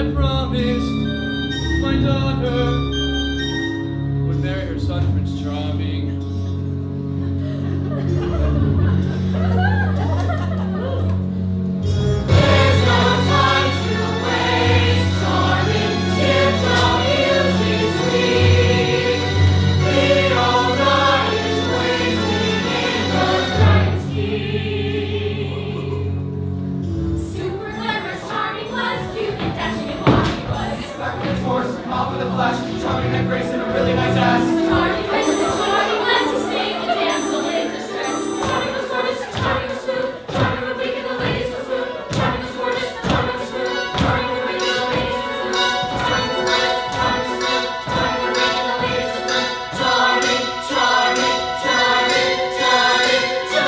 had promised my daughter would marry her son, Prince Charming. There's no time to waste, Charming, teardrop music sweet. Fiona is waiting in the bright scheme. Super glamorous, Charming was cute and dashing and wild he was. Sparkling horse, off with a flash, Charming had grace and a really nice ass. Charming went to the Charming land to sing the damsel in distress. Charming was gorgeous, Charming was smooth, Charming would wink and the ladies would swoon. Charming was gorgeous, Charming was smooth, Charming would wink and the ladies would swoon. Charming was gorgeous, Charming was smooth, Charming would wink and the ladies would swoon. Charming, Charming, Charming, Charming,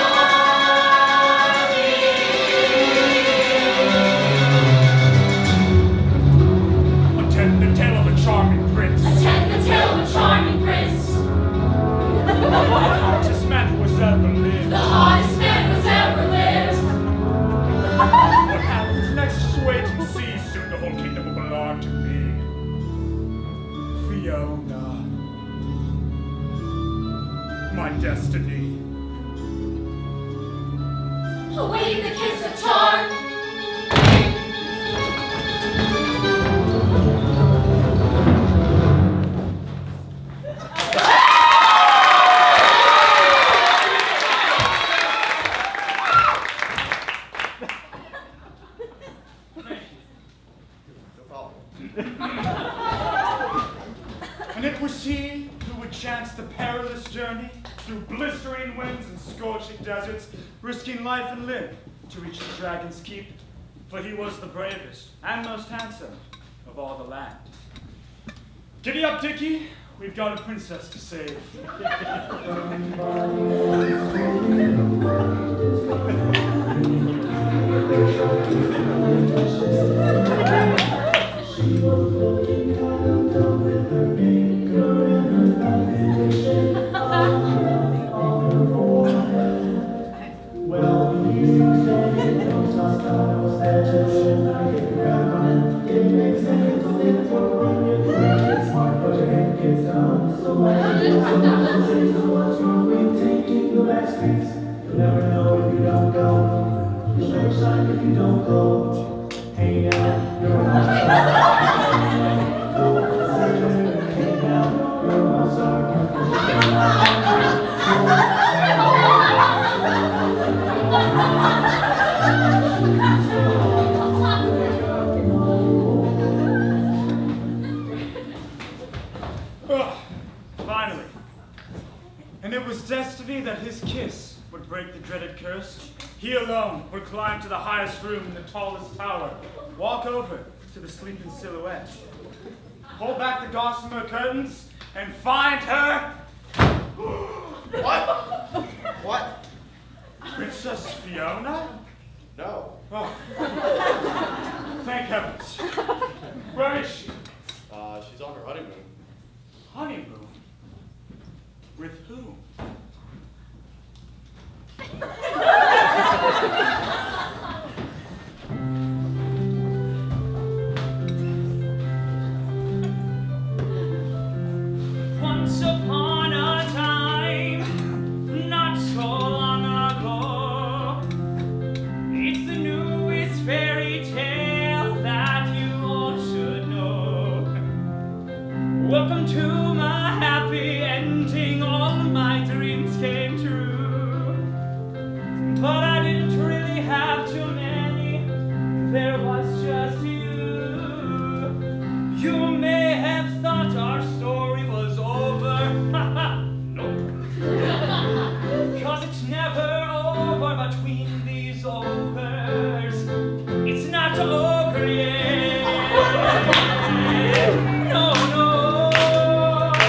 Charming. Attend the tale of a charming prince. Attend the tale of a charming prince. The hottest man who has ever lived. The hottest man who's ever lived. What happens next? Just wait and see. Soon the whole kingdom will belong to me. Fiona. My destiny. Awaiting the kiss of charm. And it was he who would chance the perilous journey through blistering winds and scorching deserts, risking life and limb to reach the dragon's keep, for he was the bravest and most handsome of all the land. Giddy up, Dickie, we've got a princess to save. Finally. And it was destiny that his kiss would break the dreaded curse. He alone would climb to the highest room in the tallest tower, walk over to the sleeping silhouette, pull back the gossamer curtains, and find her. What? What? Princess Fiona? No. Oh. Thank heavens. Where is she? She's on her honeymoon. Honeymoon? With whom? Once upon a time, not so long ago, it's the newest fairy tale that you all should know. Welcome to my happy ending, all my dreams came true. But I didn't really have too many, there was just you. You may have thought our story was over, nope. Cause it's never over between these ogres. It's not ogre yet. No, no.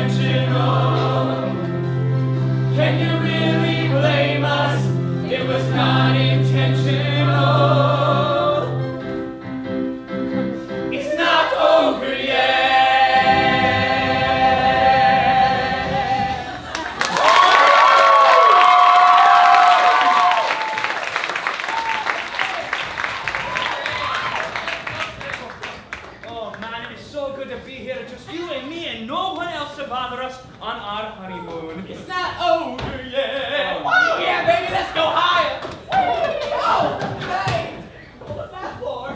intentional. Can you really blame us? It was not intentional. It's not over yet. Oh man, it is so good to be here. Just you and me and no one else to bother us on our honeymoon. It's not over yet. Oh yeah, baby, let's go higher. Oh, hey, what was that for?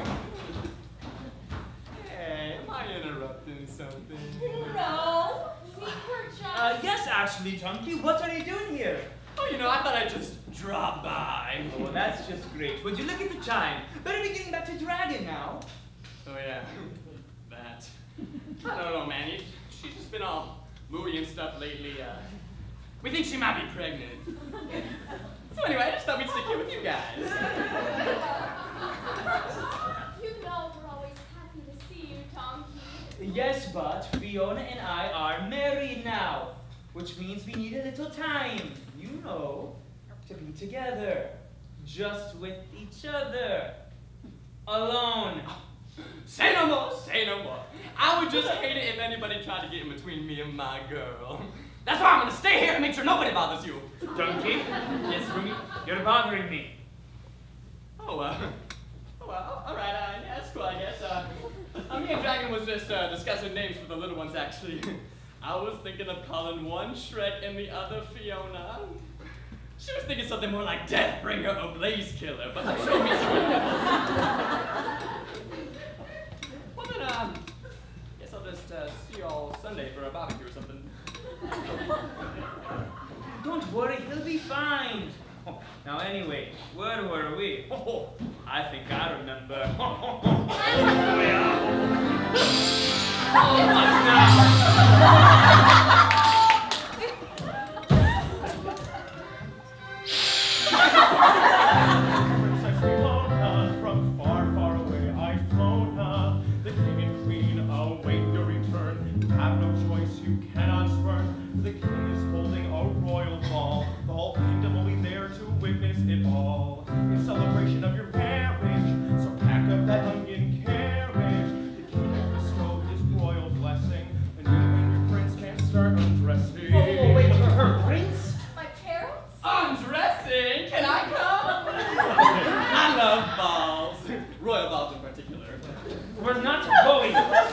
Hey, am I interrupting something? No, we were just... Yes, actually, Chunky, what are you doing here? Oh, you know, I thought I'd just drop by. Oh, well, that's just great. Would you look at the time? Better be getting back to Dragon now. Oh yeah, that. I don't know, man. She's just been all moody and stuff lately. We think she might be pregnant. So anyway, I just thought we'd stick here with you guys. You know we're always happy to see you, Donkey. Yes, but Fiona and I are married now, which means we need a little time, you know, to be together, just with each other, alone. Say no more, say no more. I would just hate it if anybody tried to get in between me and my girl. That's why I'm gonna stay here and make sure nobody bothers you. Donkey? Yes, Rumi? You're bothering me. Oh, well, all right, yeah, that's cool, I guess. Me and Dragon was just discussing names for the little ones, actually. I was thinking of calling one Shrek and the other Fiona. She was thinking something more like Deathbringer or Blaze Killer, but I'm sure we Well then, guess I'll just see you all Sunday for a barbecue or something. Don't worry, he'll be fine. Oh, now anyway, where were we? Oh, I think I remember. Oh, what now? Princess Fiona, from far, far away I've flown. The king and queen await your return. You have no choice, you cannot spurn. The king is holding a royal ball. The whole kingdom will be there to witness it all. In celebration of your marriage, so pack up that onion carriage. The king has bestowed his royal blessing, and you and your prince can start undressing. Oh, wait, her prince? My parents? Undressing? Can I come? I love balls. Royal balls in particular. We're not going.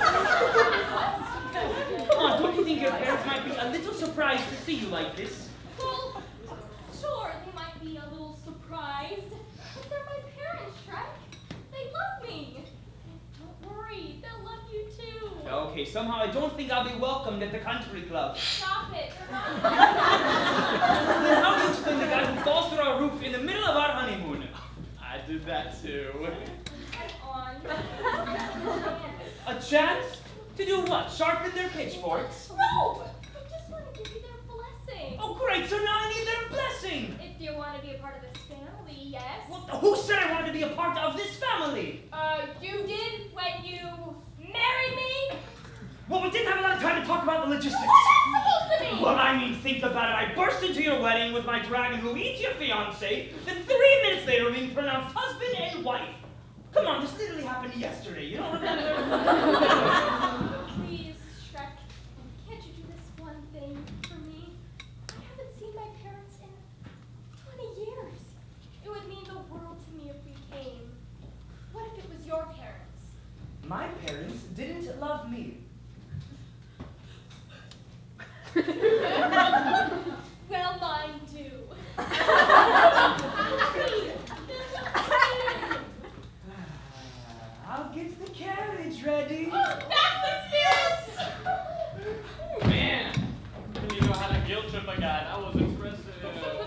Come on, don't you think your parents might be a little surprised to see you like this? Well, sure, they might be a little surprised, but they're my parents, Shrek. They love me. Don't worry, they'll love you too. Okay, somehow I don't think I'll be welcomed at the country club. Stop it, they're not. Then how do you explain the guy who falls through our roof in the middle of our honeymoon? I did that too. On. A chance? To do what? Sharpen their pitchforks? No! I just want to give you their blessing. Oh, great, so now I need their blessing! If you want to be a part of this family, yes. Well, who said I wanted to be a part of this family? You did when you married me? Well, we didn't have a lot of time to talk about the logistics. What's that supposed to mean? Well, I mean, think about it. I burst into your wedding with my dragon who eats your fiancé, then 3 minutes later being pronounced husband and wife. Come on, this literally happened yesterday. You don't remember? Please, Shrek, can't you do this one thing for me? I haven't seen my parents in 20 years. It would mean the world to me if we came. What if it was your parents? My parents didn't love me. Well, mine do. I'll get the carriage ready. That's the spirit! Man, I didn't even know how to guilt trip a guy. That was impressive.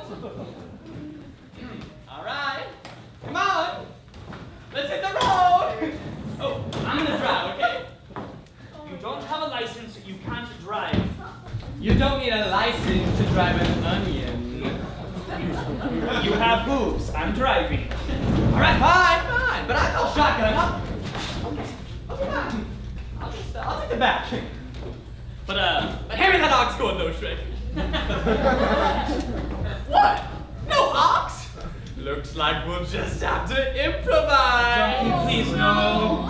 All right, come on. Let's hit the road. Oh, I'm gonna drive, okay? You don't have a license, you can't drive. You don't need a license to drive an onion. You have hooves, I'm driving. All right, fine, but I call shotgun. Okay, fine. I'll take the back. But hand me that ox gourd though, Shrek. What? No ox? Looks like we'll just have to improvise. Donkey, please no.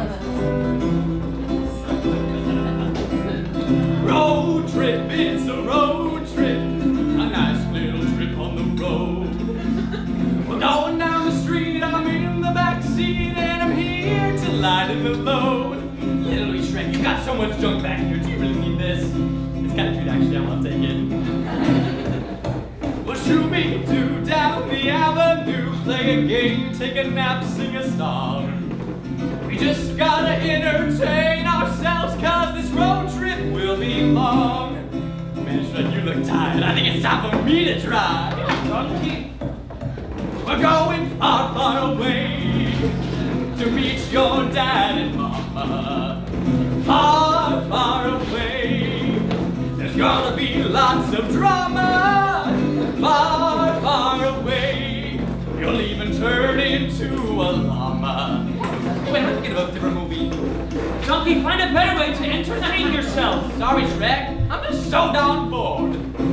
Road trip, it's a road trip. A nice little trip on the road. We're going down the street, I'm in the back seat, and I'm here to lighten the load. Little Shrek, you got so much junk back here. Do you really need this? It's kind of cute, actually. I want to take it. Well, shoo-be-doo down the avenue, play a game, take a nap, sing a song. We just gotta entertain ourselves, cause this road trip will be long. Man, Shrek, you look tired. I think it's time for me to try. Donkey. We're going far, far away to meet your dad and mama. Far, far away. There's gonna be lots of drama. Far, far away. You'll even turn into a llama. Wait, I'm thinking of a different movie. Donkey, find a better way to entertain yourself. Sorry, Shrek. I'm just so darn bored.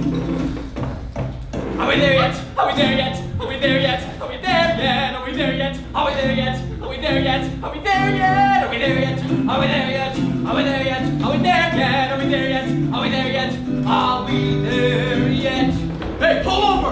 Are we there yet? Are we there yet? Are we there yet? Are we there yet? Are we there yet? Are we there yet? Are we there yet? Are we there yet? Are we there yet? Are we there yet? Are we there yet? Are we there yet? Are we there yet? Are we there yet? Are we there yet? Hey, pull over!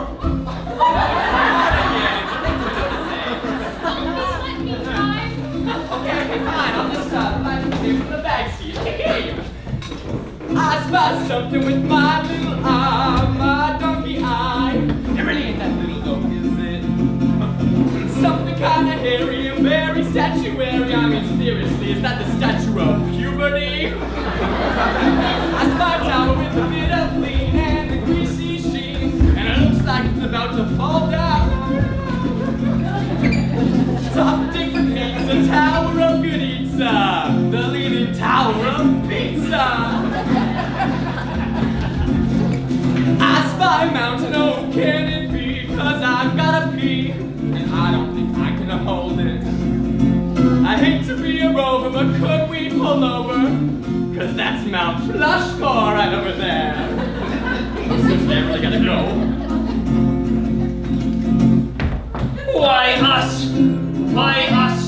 Okay, fine. I'll just find a place in the backseat. Okay. I spot something with my little eye, my donkey eye. It really ain't that little though, is it? Something kinda hairy and very statuary. I mean, seriously, is that the statue of puberty? I spy a tower with a bit of lean and the greasy sheen, and it looks like it's about to fall down. Top different things, the Tower of Good Pizza, the leaning tower of pizza. I spy Mountain Oak, can it be? Cause I've gotta pee, and I don't think I can hold it. I hate to be a rover, but could we pull over? Cause that's Mount Flushmore right over there. Since they really gotta go. Why us? Why us?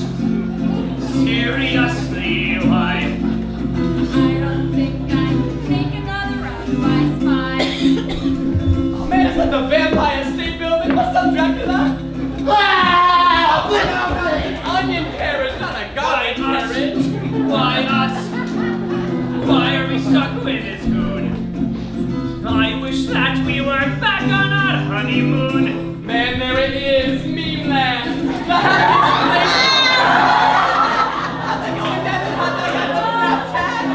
Seriously, why? I don't think I can take another round of my spy. Oh man, is that the Vampire State Building? What's up, Dracula? Wow! Onion carriage, not a garbage carriage. Why us? Why are we stuck with this goon? I wish that we were back on our honeymoon. Man, there it is, meme land. The happiest place. How's it going down in hot dog on Snapchat?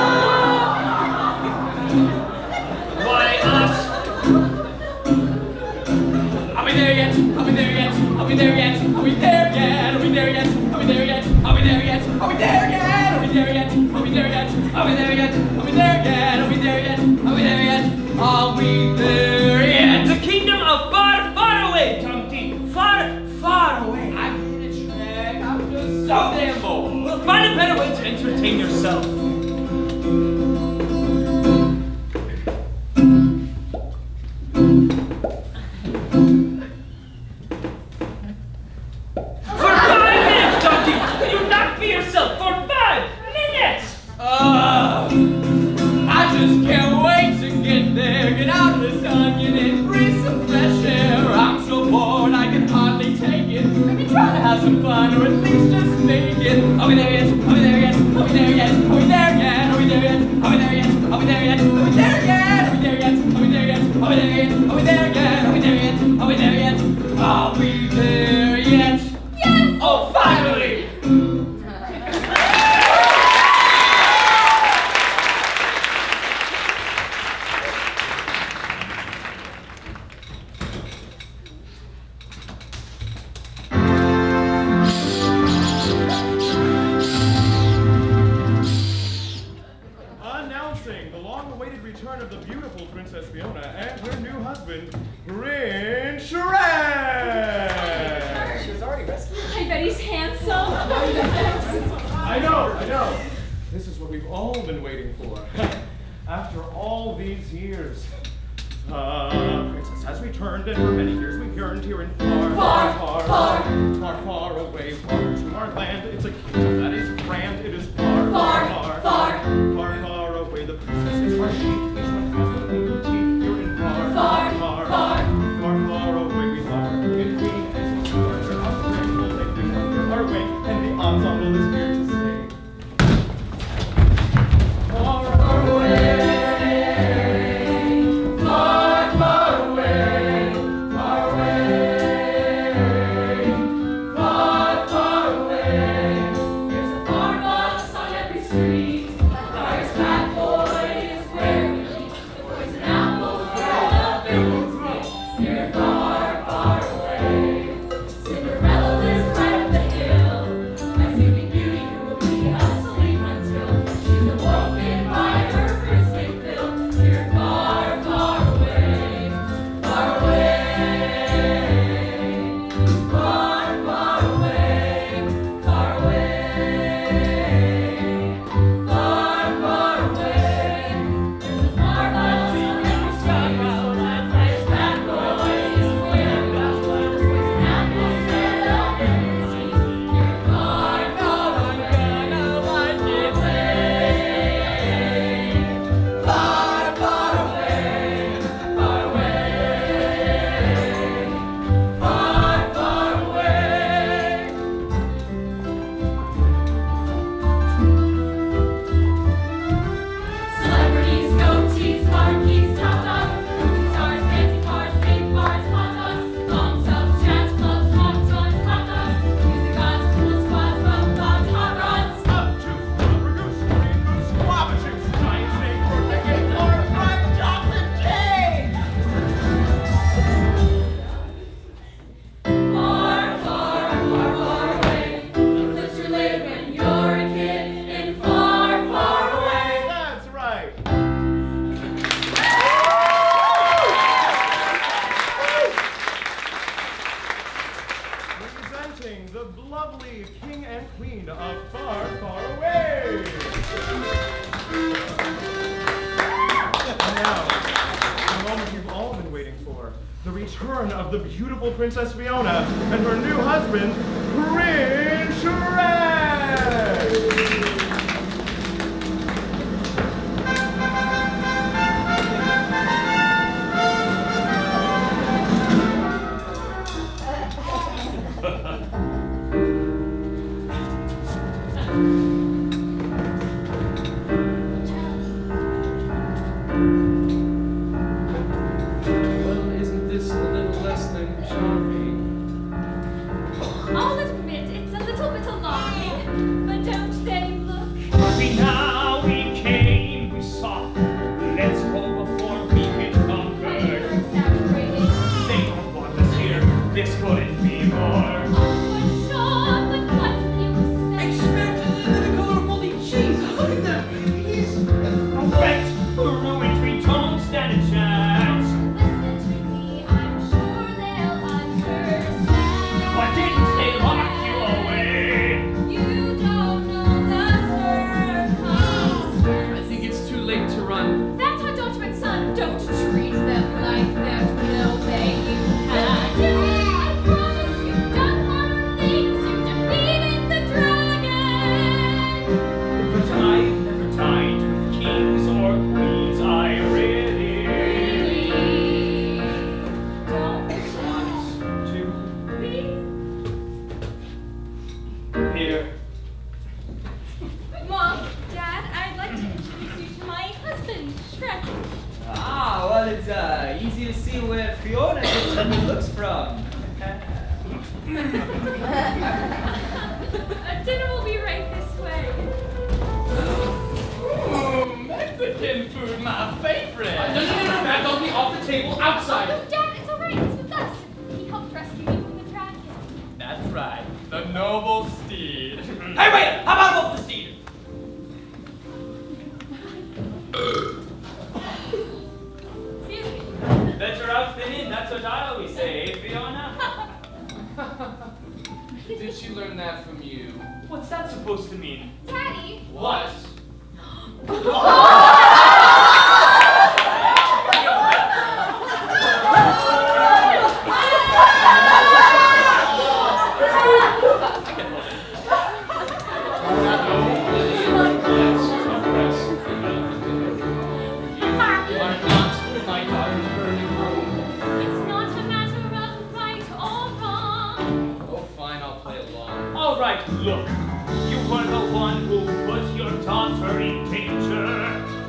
Why us? Are we there yet? Are we there yet? Are we there yet? Are we there yet? Are we there yet? Are we there yet? Are we there yet? Are we there yet? Are we there yet? Are we there yet? Are we there yet? Are we there yet? Are we there yet? Are we there yet? Are we there yet? The kingdom of far, far away, Donkey. Far, far away. I get it, Shrek. I'm just so damn bored. Well, find a better way to entertain yourself. For 5 minutes, Donkey! Can you not be yourself for 5 minutes? I just can't wait to get there, get out of this onion and breathe some fresh air. I'm so bored I can hardly take it. Maybe try to have some fun or at least just make it. Are we there yet? Are we there yet? Are we there yet? Are we there yet? Are we there yet? Are we there yet? Are we there yet? Are we there yet? Are we there yet? Are we there yet? Are we there yet? Are we there yet? Are we there yet? Are we there yet? Are we there yet? Yes! Oh, finally! Announcing the long-awaited return of the beautiful Princess Fiona and her new husband, Prince Shrek! She was already rescued. I bet he's handsome. I know. This is what we've all been waiting for. After all these years, the princess has returned, and for many years we've yearned here in far away, far to our land. It's a kingdom that is grand. It is far away. The princess is our chic. Each one has their own boutique here in far away. We are in queen and so we are out the way. We'll take things under our wing, and the ensemble is here to stay. Far away. Princess Fiona and her new husband, Prince Shrek! Dinner will be right this way. Ooh, Mexican food, my favorite. No, Dad, don't be off the table outside. Oh, Dad, it's all right. He's with us. He helped rescue me from the dragon. That's right, the noble steed. Hey, wait! How about off the steed? Excuse me. Bet you're out thinning, that's what I always say, eh, Fiona? Did she learn that from you? What's that supposed to mean? Daddy. What? Look, you were the one who put your daughter in danger.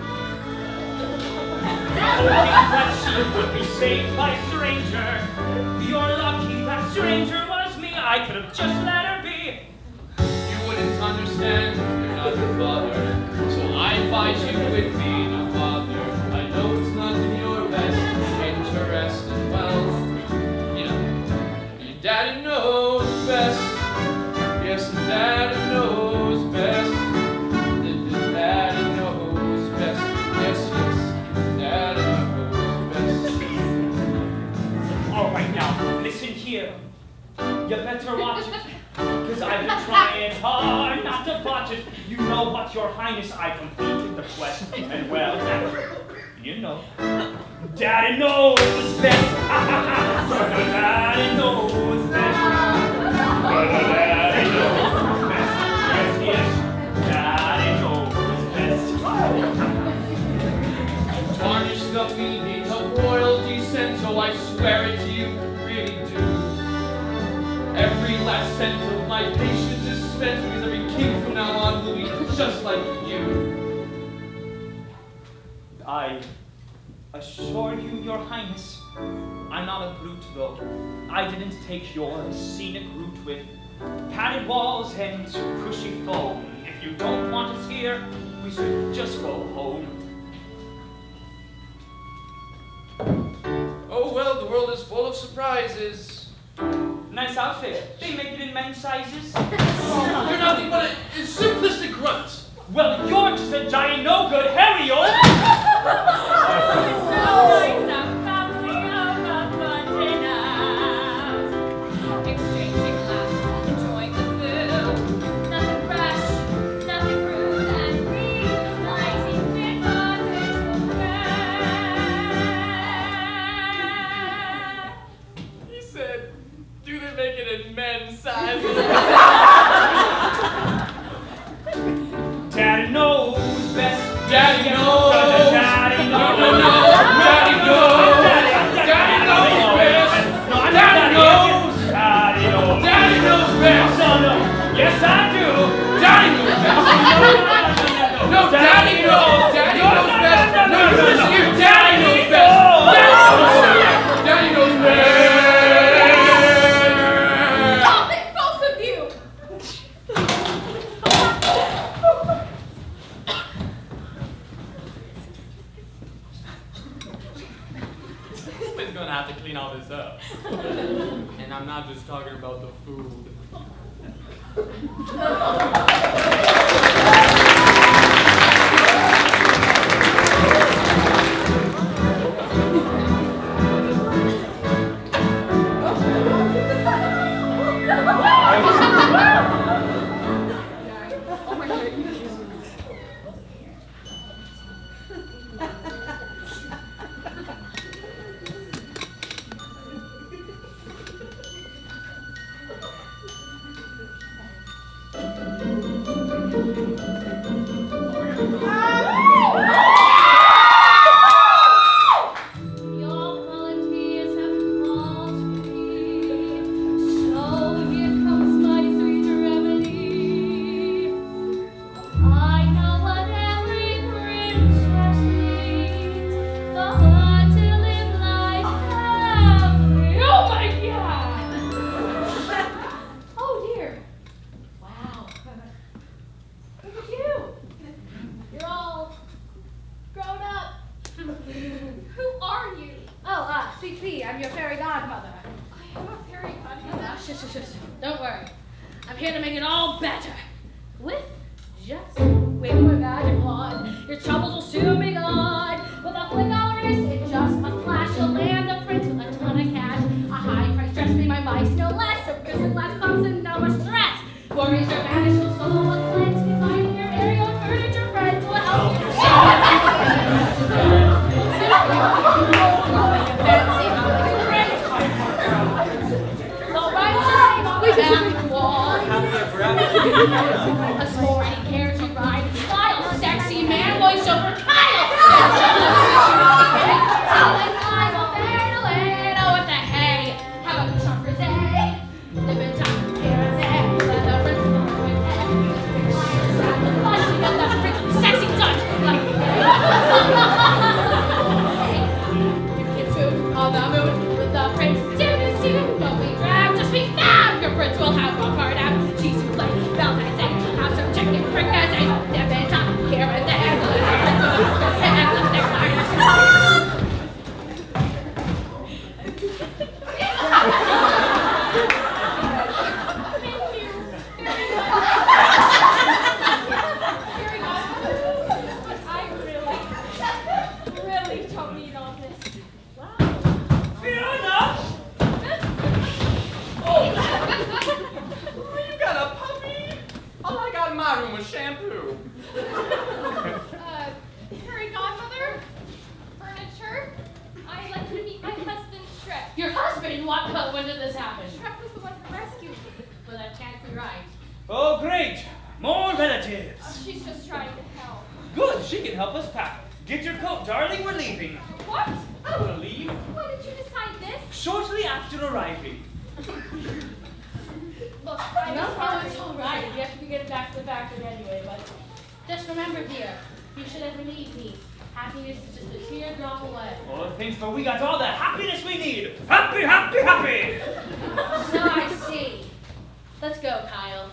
Hoping that she would be saved by a stranger. You're lucky that stranger was me. I could have just let her be. You wouldn't understand, you're not the father. So I advise you with me, no father. I know it's not in your best interest as well. You know, your daddy knows best. Yes, the daddy knows best. The daddy knows best. Yes, yes, daddy knows best. All right, now, listen here. You better watch it, because I've been trying hard not to botch it. You know what, Your Highness, I completed the quest, and well, you know, Daddy knows best. Daddy knows best. Daddy knows best. Yes, yes, Daddy knows best. Tarnish the meaning of royal descent, so I swear it to you, really do. Every last cent of my patience is spent, because every king from now on will be just like you. I assure you, Your Highness, I'm not a brute, though. I didn't take your scenic route with padded walls and cushy foam. If you don't want us here, we should just go home. Oh well, the world is full of surprises. Nice outfit. They make it in men's sizes. You're nothing but a simplistic grunt. Well, you're just a giant no-good hairy old... Exchanging laughs, enjoying the food. Nothing fresh, nothing rude, and realizing we're not He said, do they make it in men's sizes? Daddy knows best. Daddy knows. Daddy knows. No, Daddy knows. Daddy knows best. Daddy knows. Daddy knows. Daddy knows best. No, no. Yes, I do. Daddy knows best. No, Daddy knows. Daddy knows best. No, listen here. Daddy knows best. Daddy knows best. Stop it, both of you! Somebody's gonna have to clean all this up. And I'm not just talking about the food. Your volunteers have called me, so here comes my sweet remedy. I know what every princess needs, the heart to live life happily. Oh my God! Oh dear! Wow! Look at you! You're all grown up. Who are you? Oh, sweet pea, I'm your fairy godmother. I am a fairy godmother. Shush, shush, shush. Don't worry. I'm here to make it all better. With just a wave of a magic wand, your troubles will soon be gone. With a flick of a wrist, in just a flash, you'll land a prince with a ton of cash. A high price dress be my vice, no less. A prison glass comes and no much stress. Worries are banished, your soul will cleanse. Finding your aerial furniture friends will help you. A sporty carriage ride, style, sexy man, voice over Kyle. In what code? When did this happen? Shrek was the one who rescued me. Well, that can't be right. Oh, great. More relatives. Oh, she's just trying to help. Good, she can help us pack. Get your coat, darling, we're leaving. What? I don't want to leave. Why did you decide this? Shortly after arriving. Look, it's all right. We have to be getting back to the factory anyway, but just remember, dear, you should ever need me. Happiness is just a teardrop away. Oh, thanks, but we got all the happiness we need. Happy, happy, happy. So I see. Let's go, Kyle.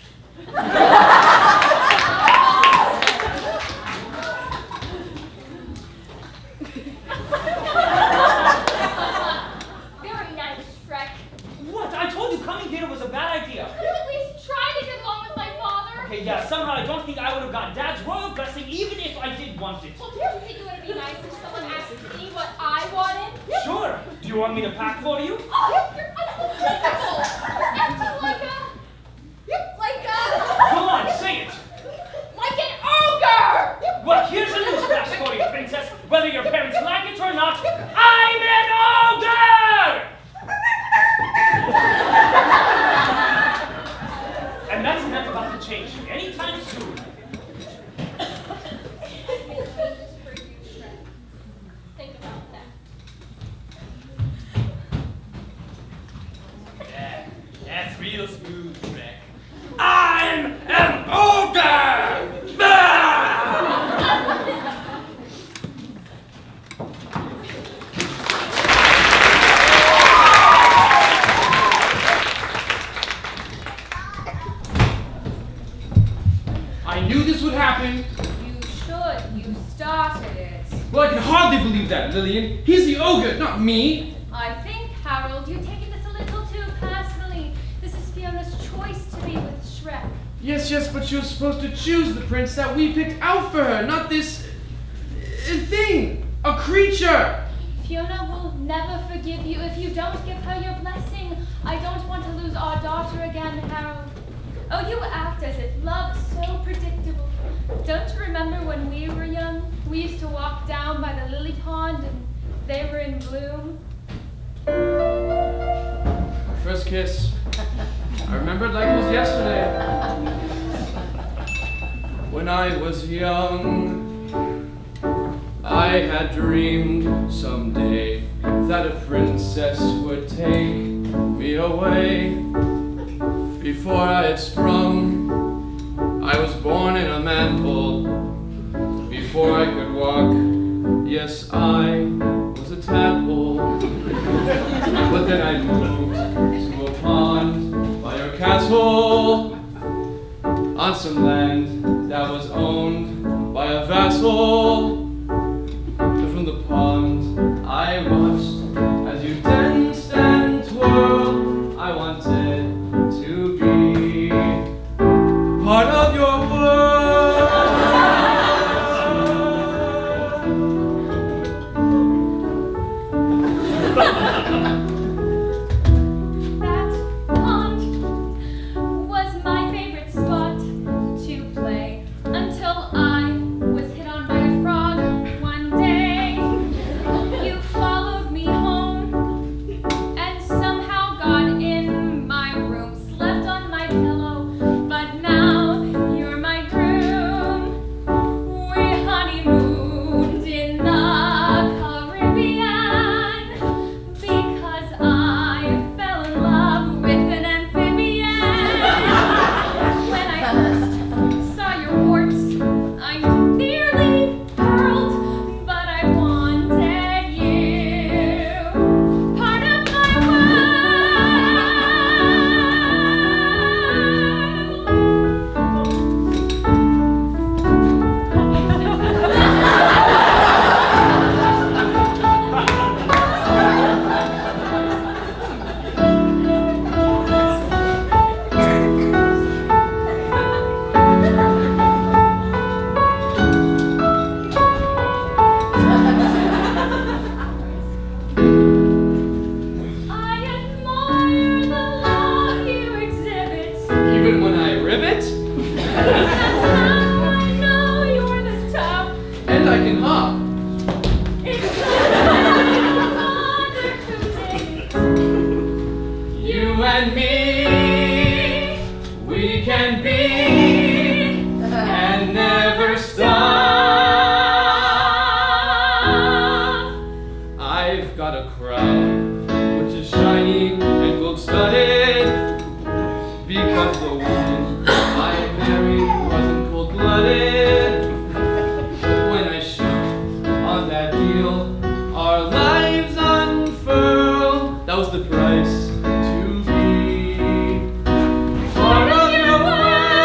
Very nice, Shrek. What? I told you coming here was a bad idea. Could you at least try to get along with my father? Okay, yeah, somehow I don't think I would have got Dad's royal blessing even if I did want it. Well, don't you think it would be nice if someone asked me what I wanted? Sure. Do you want me to pack for you? Oh, you're unbelievable! You're acting like a... Come on, say it. Like an ogre! Well, here's a newsflash for you, princess. Whether your parents like it or not, I'm an ogre! And that's not about to change anytime soon. Think about that. Yeah, that's real smooth, Shrek. I'm an ogre! I knew this would happen. You should. You started it. Well, I can hardly believe that, Lillian. He's the ogre, not me. I think, Harold, you're taking this a little too personally. This is Fiona's choice to be with Shrek. Yes, but she was supposed to choose the prince that we picked out for her, not this thing, a creature. Fiona will never forgive you if you don't give her your blessing. I don't want to lose our daughter again, Harold. Oh, you act as if love's so predictable. Don't you remember when we were young? We used to walk down by the lily pond and they were in bloom. Our first kiss. I remember it like it was yesterday. When I was young, I had dreamed someday that a princess would take me away. Before I had sprung, I was born in a manhole. Before I could walk, yes, I was a tadpole. But then I moved to a pond by your castle, on some land that was owned by a vassal. But from the pond, I've got a crown, which is shiny and gold-studded, because the woman I married wasn't cold-blooded. When I shook on that deal, our lives unfurled. That was the price to be part of your world.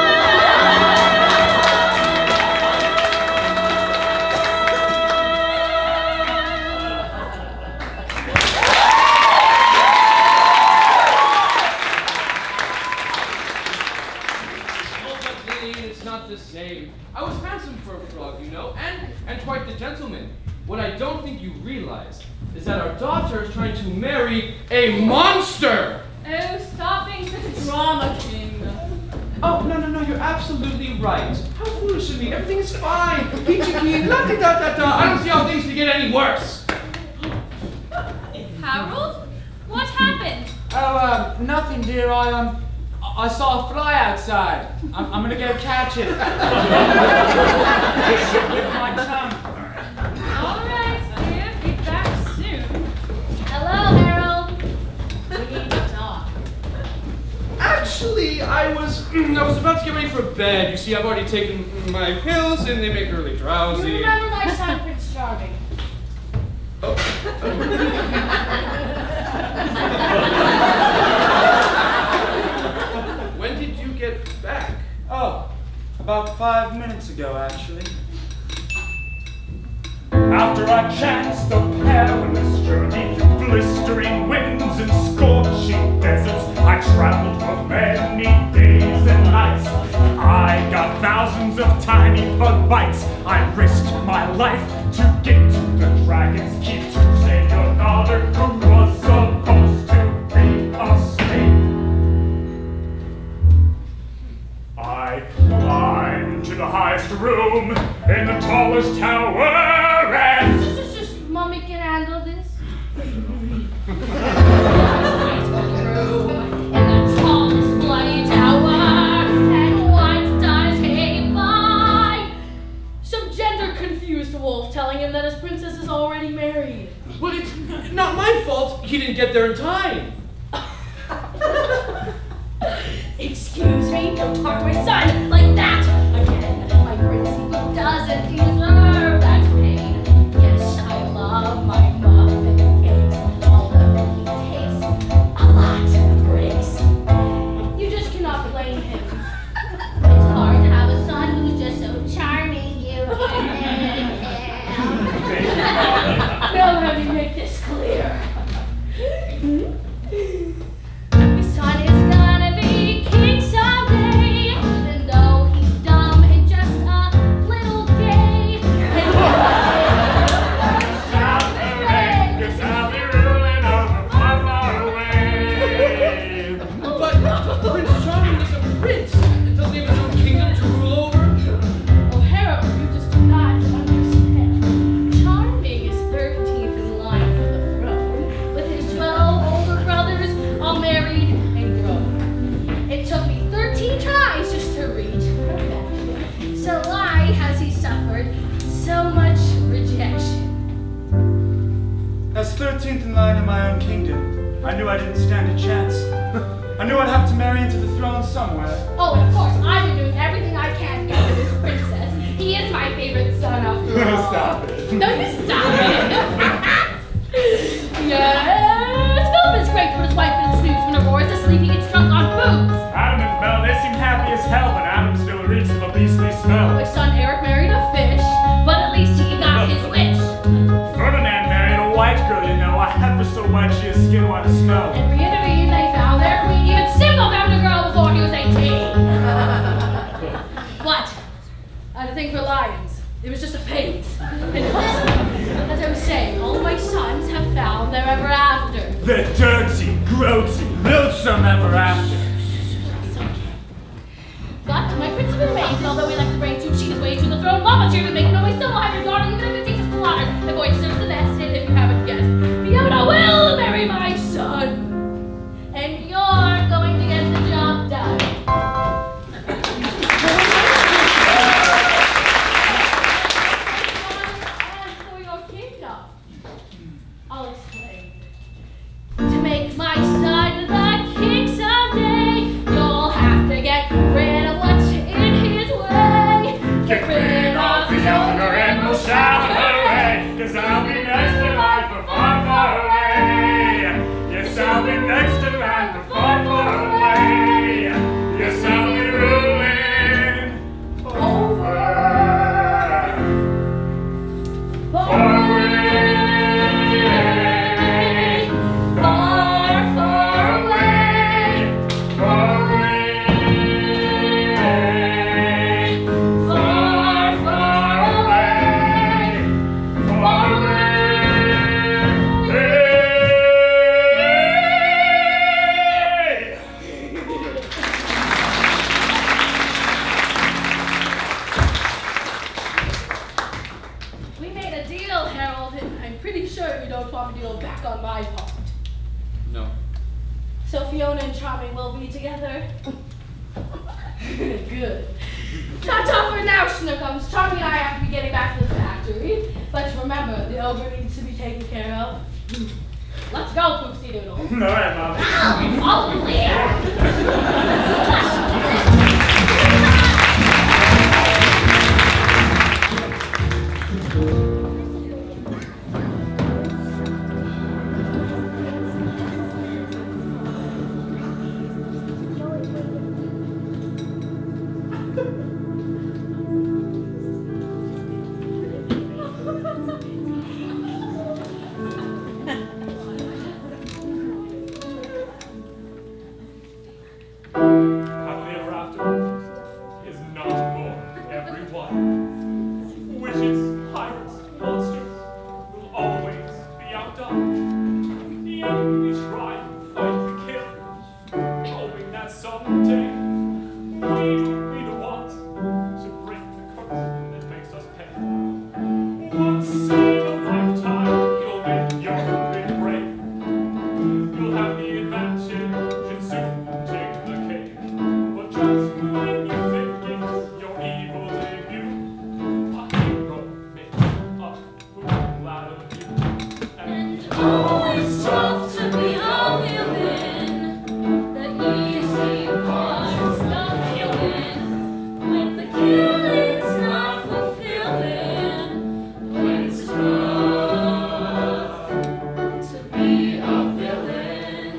It's not the same. I was handsome for a frog, you know, and quite the gentleman. What I don't think you realize is that our daughter is trying to marry a monster! Oh, stop being such a drama king. Oh, no, you're absolutely right. How foolish of me. Everything is fine. Peachy keen, la-da-da-da-da. I don't see how things can get any worse. Harold? What happened? Oh, nothing, dear. I saw a fly outside. I'm gonna go catch it. With my tongue. All right, dear. Be back soon. Hello, Harold. We need to talk. Actually, I was about to get ready for bed. You see, I've already taken my pills and they make me really drowsy. You remember my son, Prince Charming? When did you get back? Oh, about 5 minutes ago, actually. After I chanced the perilous journey through blistering winds and scorching deserts, I traveled for many days and nights. I got thousands of tiny bug bites. I risked my life to get to the Dragon's Keep to save your daughter, who was supposed to be asleep. I climbed to the highest room in the tallest tower and... Just Mommy can handle this. In the tallest bloody tower, and white stars came by. Some gender-confused wolf telling him that his princess is already married. Well, it's not my fault he didn't get there in time. Excuse me, don't talk to my son like that! Again, my prince doesn't deserve that pain. Yes, I love my muffin cakes, although he takes a lot of breaks. You just cannot blame him. It's hard to have a son who's just so charming, you Now let me make this clear. My son is gonna be king someday, even though he's dumb and just a little gay. But Prince Charming is a prince. It doesn't even have a kingdom to rule over. Oh, Harold, you just do not understand. Charming is 13th in line for the throne, with his 12 older brothers all married and grown. It took me 13 tries just to reach perfection. So why has he suffered so much rejection? As 13th in line in my own kingdom, I knew I didn't stand a chance. I knew I'd have to marry into the throne somewhere. Oh, and of course, I've been doing everything I can to get to this princess. He is my favorite son after all. Stop it. No, you stop it. Yes, Philip is great when his wife is snooze. When her boy is asleep, he gets drunk on booze. Adam and Belle, they seem happy as hell, but Adam still reeks of a beastly smell. My son Eric married a fish, but at least he got his wish. Ferdinand married a white girl, you know. I had her so white she has skin white as snow. And Rhea and Reed, they found their queen. Even Simba found a girl before he was 18. What? I had a thing for lions. It was just a phase. And as I was saying, all my sons have found their ever after. The dirty, grotty, loathsome ever after. It's okay. But my prince remains, although he likes to bring 2 cheetahs way to the throne, Mama's here to make no way still alive your daughter, even if it takes us to slaughter. The boy deserves the best, and if you haven't guessed, Fiona will marry my son. And you're going to get the job done. And for your kingdom, I'll explain. back on my part. No. So Fiona and Charming will be together? Good. Ta-ta for now, Schnookums. Charming and I have to be getting back to the factory. But remember, the ogre needs to be taken care of. Let's go, Poopsie Doodles. All right, Mom. Follow the leader. Happily ever after is not for everyone. Witches, pirates, monsters will always be outdone. Yet we try and fight the kill, hoping that someday we'll be the ones to break the curse that makes us pay. Once in a lifetime, you'll make your big break. You'll have the advantage and soon take the cake. But just when you think it's your evil debut, a hero makes a fool out of you. And Oh, it's tough to be a villain. The easy part's not killing. When the killing's not fulfilling. When it's tough to be a villain.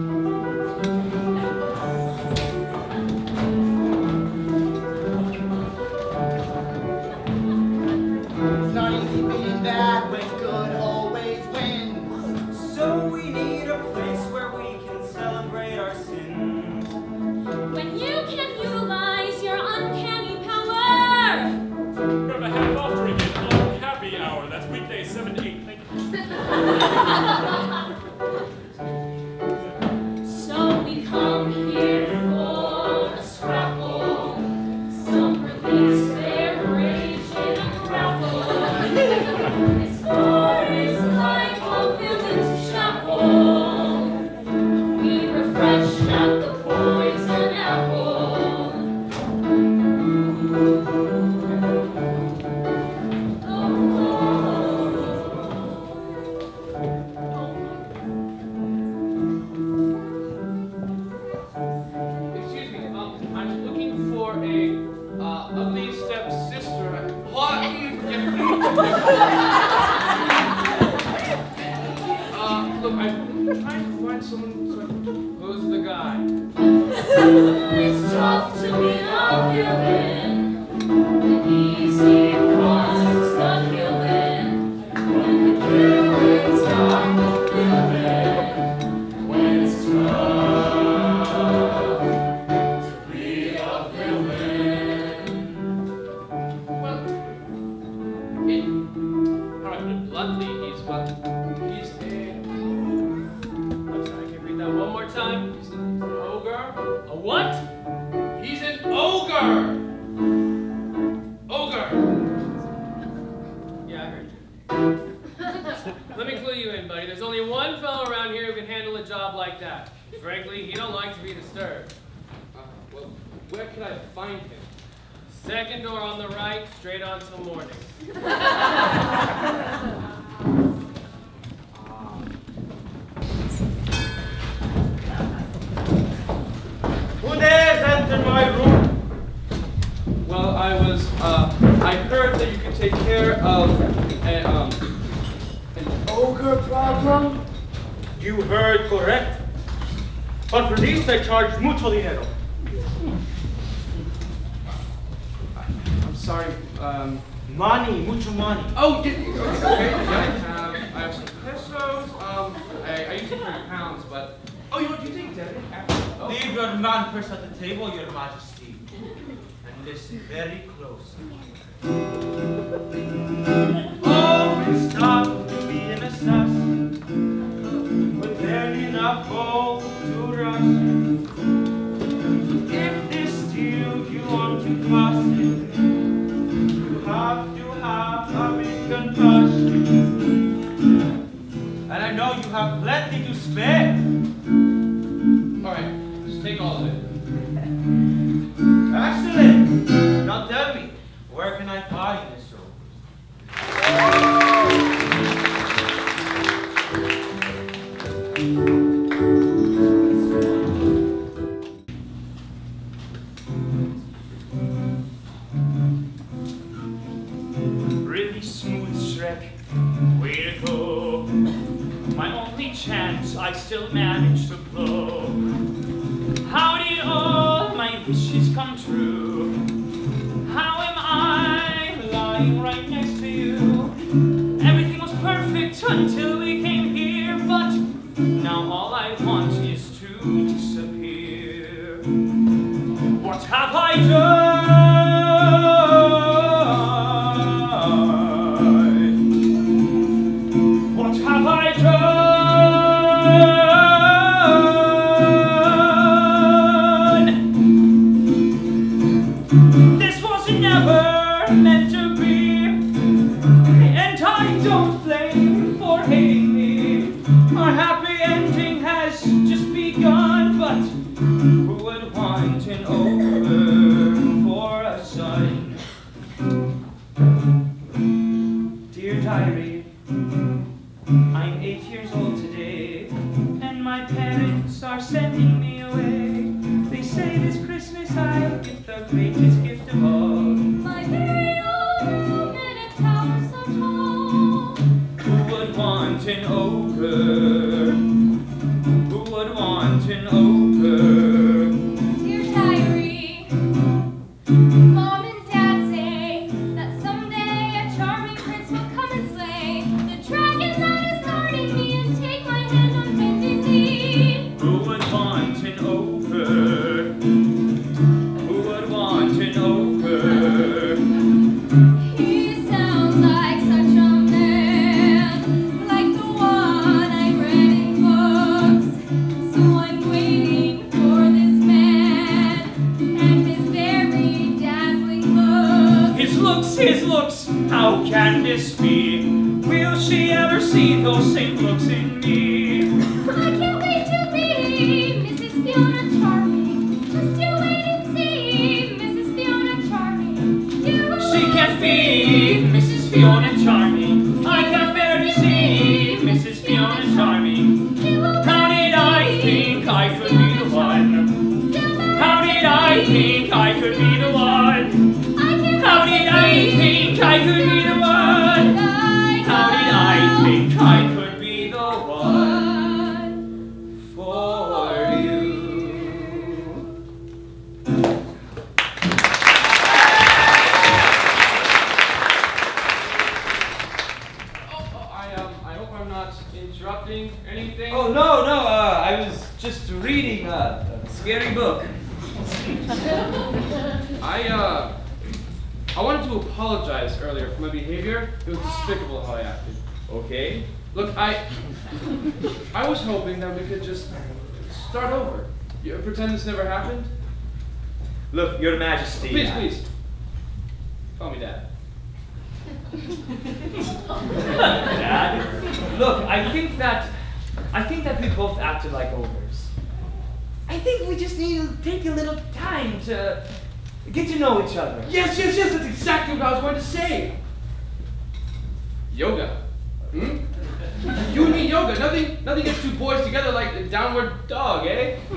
It's not easy being bad when good always wins. So we need a place where we can celebrate our sins. When you can utilize your uncanny power. grab a half off drink at happy hour. That's weekdays 7 to 8. Thank you. So we come here for a scrapple. Some release their rage in a grapple. This war is like a villain's chapel. We refresh at the poison apple. Excuse me, I'm looking for a ugly stepsister. What? Look, I'm trying to find someone. Who's the guy? It's tough to be a villain. The easy part's not killing. When the killing's not fulfilling. When it's tough to be a villain. Well, bluntly, he's a. I'm sorry, can you read that one more time? He's an ogre. A what? He's an ogre! Ogre! Yeah, I heard you. Let me clue you in, buddy. There's only one fellow around here who can handle a job like that. Frankly, he don't like to be disturbed. Well, where can I find him? Second door on the right, straight on till morning. Who dares enter my room? Well, I heard that you could take care of an ogre problem. You heard correct. But for this I charge mucho dinero. I'm sorry, Money, mucho money. oh, okay, I have some pesos, I usually carry pounds, but, oh, do you take debit? Oh. Leave your man purse at the table, your majesty. And listen very closely. Oh, it's tough to be an assassin. With barely enough gold to rush. If this deal you want to pass it, you have to have a big concussion. And I know you have plenty to spare. Alright, just take all of it. Excellent. Now tell me, where can I find this robe? Really smooth, Shrek. Way to go. My only chance I still managed to blow. How did all my wishes come true? How am I lying right next to you? Everything was perfect until we came here, but now all I want is to disappear. What have I done? What have I done? This was never meant to be, and I don't blame for hating me. Our happy ending has just begun, but who would want an ogre for a son? Dear diary, I'm 8 years old today, and my parents are sending me away. They say this Christmas I'll get the greatest gift of all. My very own room in a tower so tall. Who would want an ogre? Who would want an ogre? Dear diary, Mom and Dad say that someday a charming prince will come and slay the dragon that is guarding me and take my hand on bended knee. Who would want an ogre? Who would want an ogre? He sounds like such a man, like the one I read in books. So I'm waiting for this man and his very dazzling looks. His looks, how can this be? Will she ever see those same looks in me? I can't wait to be Mrs. Fiona Charming. Just you wait and see, Mrs. Fiona Charming. You will She can't be Mrs. Fiona Charming. I can't bear to see Mrs. Fiona Charming. How did I think I could be the one? How did I think I could be the one? How did I think I could be the one? How did I think I could be the one for you? I hope I'm not interrupting anything. Oh, no, I was just reading a scary book. I wanted to apologize earlier for my behavior. It was despicable how I acted. Okay. Look, I was hoping that we could just start over. You pretend this never happened? Look, Your Majesty. Please. Call me Dad. Dad? Look, I think that we both acted like ogres. I think we just need to take a little time to get to know each other. Yes, that's exactly what I was going to say. Yoga. Hmm? You and me, yoga. Nothing gets two boys together like a downward dog, eh? I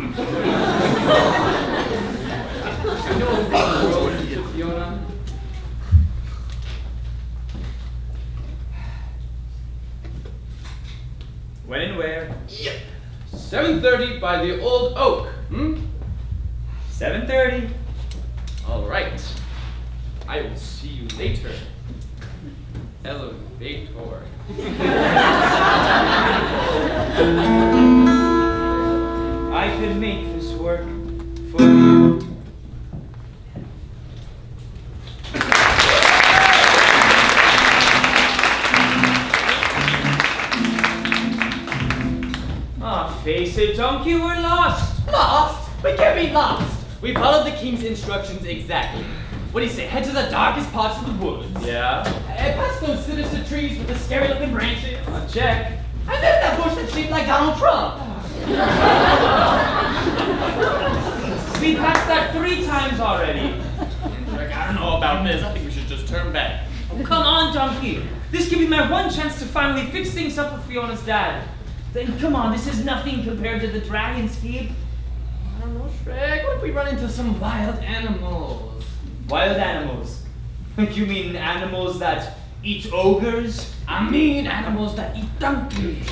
know the world, Fiona. When and where? Yep. 7:30 by the old oak. 7:30. All right. I will see you later. Elevator. I could make this work for you. Face it, donkey, we're lost! Lost? We can't be lost! We followed the king's instructions exactly. What do you say, head to the darkest parts of the woods? Yeah? And past those sinister trees with the scary looking branches? Check. I missed that bush that shaped like Donald Trump. We passed that 3 times already. I don't know about this. I think we should just turn back. Oh, come on, donkey. This could be my one chance to finally fix things up with Fiona's dad. Then come on, this is nothing compared to the dragon's keep. I don't know, Shrek. What if we run into some wild animals? Wild animals? You mean animals that eat ogres? I mean animals that eat donkeys.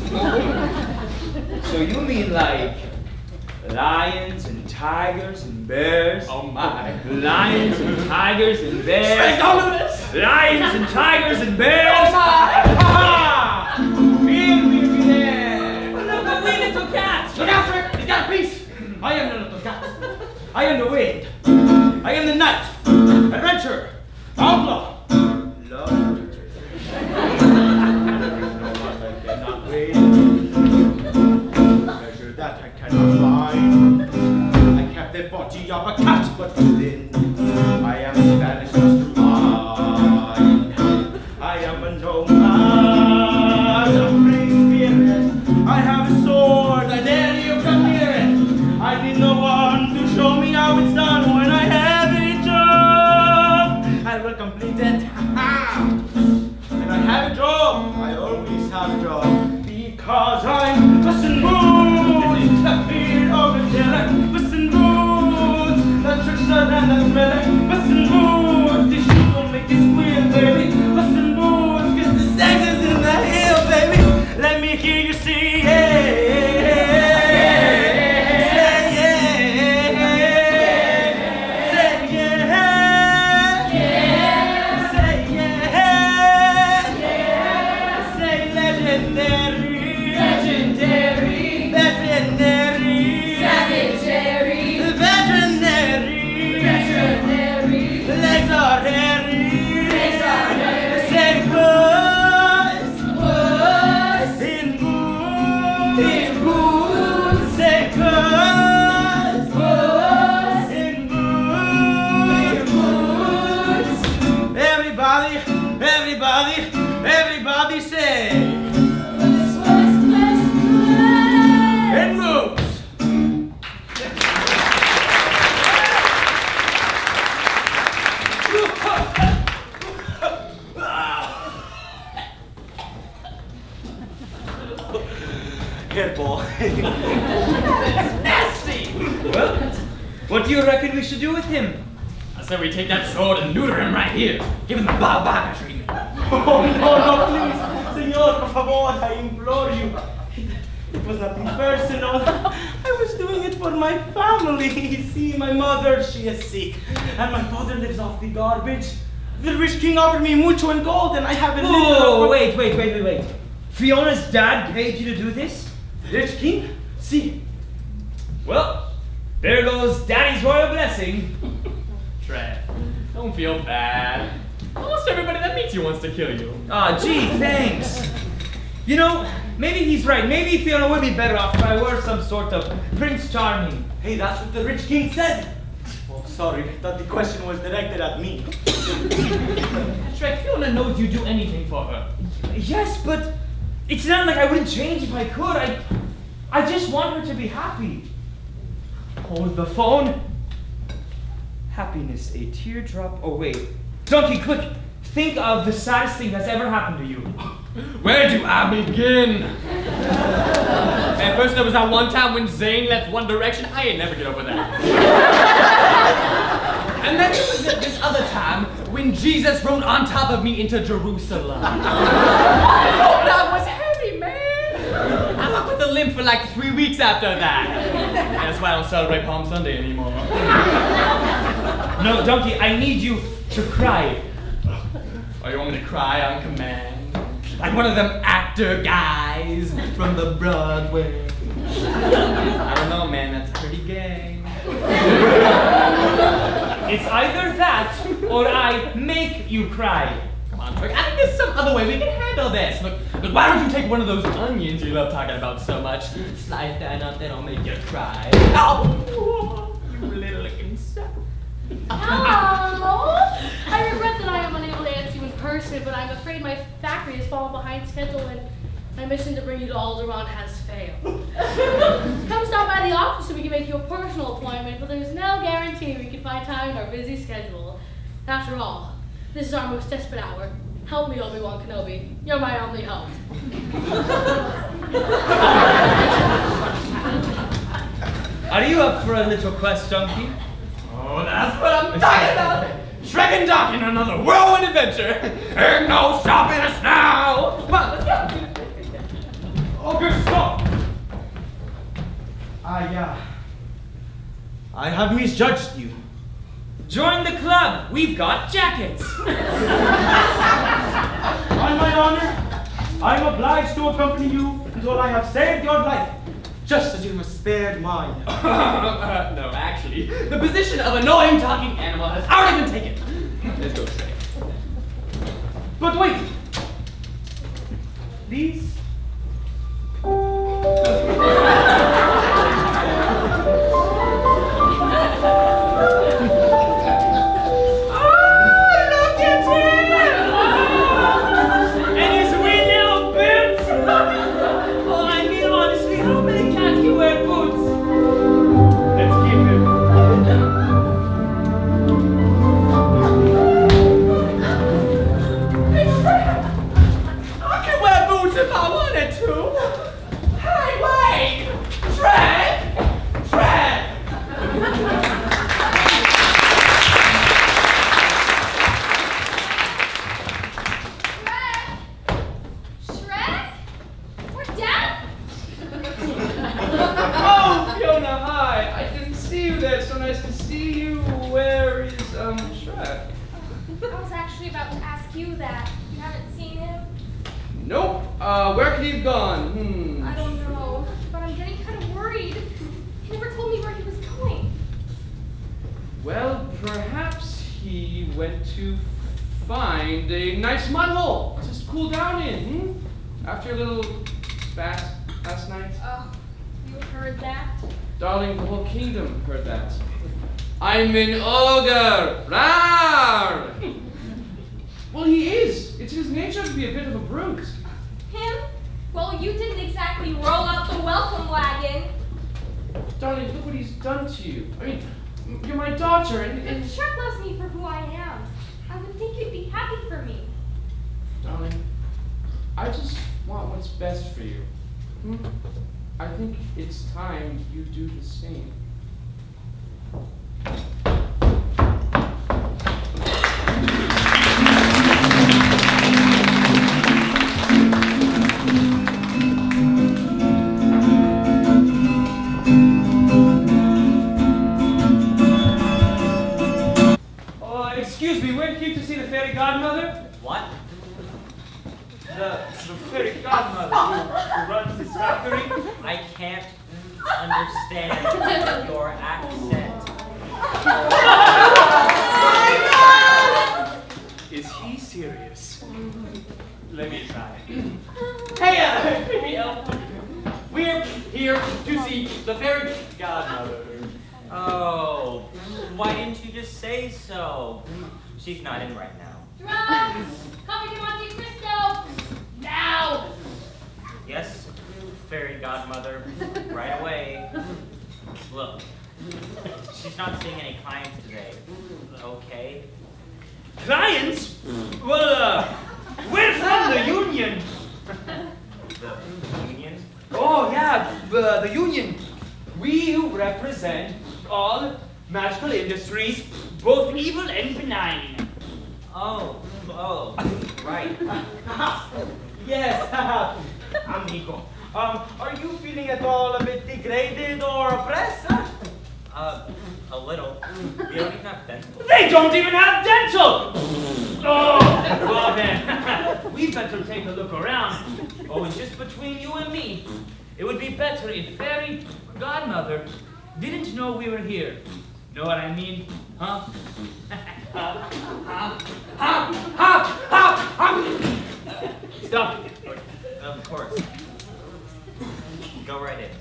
So you mean like lions and tigers and bears? Oh my. Lions and tigers and bears. Shrek, don't do this! Lions and tigers and bears. Oh my! Ha! Here we there. Look, a wee little cat. Look out, Shrek! He's got a piece! I am the little cat. I am the wind. I am the night. Adventure. Outlaw. Love. Cannot wait. Measure that I cannot find. I kept the body of a cat, but within I am Spanish mastermind. I am a nomad, a free spirit. I have a sword, I dare you come near it. I need no one to show me how it's done. When I have a job, I will complete it. When I have a job, I always have a job. Because I'm Puss in Boots, the beard of the killer. Puss in Boots, the trickster and the thriller. Puss in Boots, the shoes will make you squeal, baby. Puss in Boots, cause the sex is in the heel, baby. Let me hear you say yeah. Everybody say it moves. Hairball. Nasty! Well, what do you reckon we should do with him? I said we take that sword and neuter him right here. Give him the Battaglia treatment. Oh, no, please. Señor, por favor, I implore you. It was nothing personal. I was doing it for my family. See, my mother, she is sick. And my father lives off the garbage. The rich king offered me mucho in gold and I have a little... Oh, wait. Fiona's dad paid you to do this? The rich king? See. Well, there goes Daddy's royal blessing. Shrek, don't feel bad. Almost everybody that meets you wants to kill you. Aw, gee, thanks. You know, maybe he's right. Maybe Fiona would be better off if I were some sort of Prince Charming. Hey, that's what the rich king said. Oh, sorry, thought the question was directed at me. Shrek, Fiona knows you'd do anything for her. Yes, but it's not like I wouldn't change if I could. I just want her to be happy. Hold the phone. Happiness, a teardrop. Oh, wait. Donkey, quick! Think of the saddest thing that's ever happened to you. Where do I begin? Man, first there was that one time when Zayn left One Direction. I ain't never get over that. And then there was this other time when Jesus rode on top of me into Jerusalem. Oh, that was heavy, man. I walked with a limp for like 3 weeks after that. That's why I don't celebrate Palm Sunday anymore. No, Donkey, I need you to cry. Oh, you want me to cry on command? Like one of them actor guys from the Broadway. I don't know, man, that's pretty gay. It's either that, or I make you cry. Come on, Shrek, I think there's some other way we can handle this. Look, why don't you take one of those onions you love talking about so much, slice that up, then I'll make you cry. Oh, you little insect. Oh, I regret that I am unable to answer you in person, but I'm afraid my factory has fallen behind schedule and My mission to bring you to Alderaan has failed. Come stop by the office so we can make you a personal appointment, but there's no guarantee we can find time in our busy schedule. After all, this is our most desperate hour. Help me, Obi-Wan Kenobi. You're my only hope. Are you up for a little quest, donkey? Oh, that's what I'm talking about! Shrek and Doc in another whirlwind adventure! Ain't no stopping us now! Come on, let's go! Ogre, stop! I have misjudged you. Join the club. We've got jackets. On my honor, I am obliged to accompany you until I have saved your life, just as you have spared mine. No, actually, the position of annoying talking animal has already been taken. Let's go straight. But wait! Please? If I wanted to. Hey, wait! Shrek! Shrek! Shrek? We're dead? Oh, Fiona, hi. I didn't see you there. So nice to see you. Where is, Shrek? I was actually about to ask you that. You haven't seen him? Nope. Where could he have gone? I don't know, but I'm getting kind of worried. He never told me where he was going. Well, perhaps he went to find a nice mud hole to cool down in, After a little spat last night. Oh, you heard that? Darling, the whole kingdom heard that. I'm an ogre! Rawr! Well, he is. It's his nature to be a bit of a brute. Him? Well, you didn't exactly roll out the welcome wagon. Darling, look what he's done to you. I mean, you're my daughter, and Shrek loves me for who I am. I would think you'd be happy for me. Darling, I just want what's best for you. I think it's time you do the same. Excuse me, we're here to see the fairy godmother? What? The fairy godmother who runs this factory? I can't understand your accent. Is he serious? Let me try. Hey, creepy elf. We're here to see the fairy godmother. Oh, why didn't you just say so? She's not in right now. Jerome! Coffee to Monte Cristo! Now! Yes, fairy godmother, right away. Look, she's not seeing any clients today. Okay? Clients? Well, we're from the union. The union? Oh, yeah, the union. We represent all magical industries, both evil and benign. Oh, right. Yes, amigo. Are you feeling at all a bit degraded or oppressed? A little. We don't even have dental. They don't even have dental! Oh, well then, we better take a look around. Oh, and just between you and me, it would be better if fairy godmother didn't know we were here. Know what I mean? Huh? Hop, hop, hop, hop, hop! Stop. Of course. Go right in.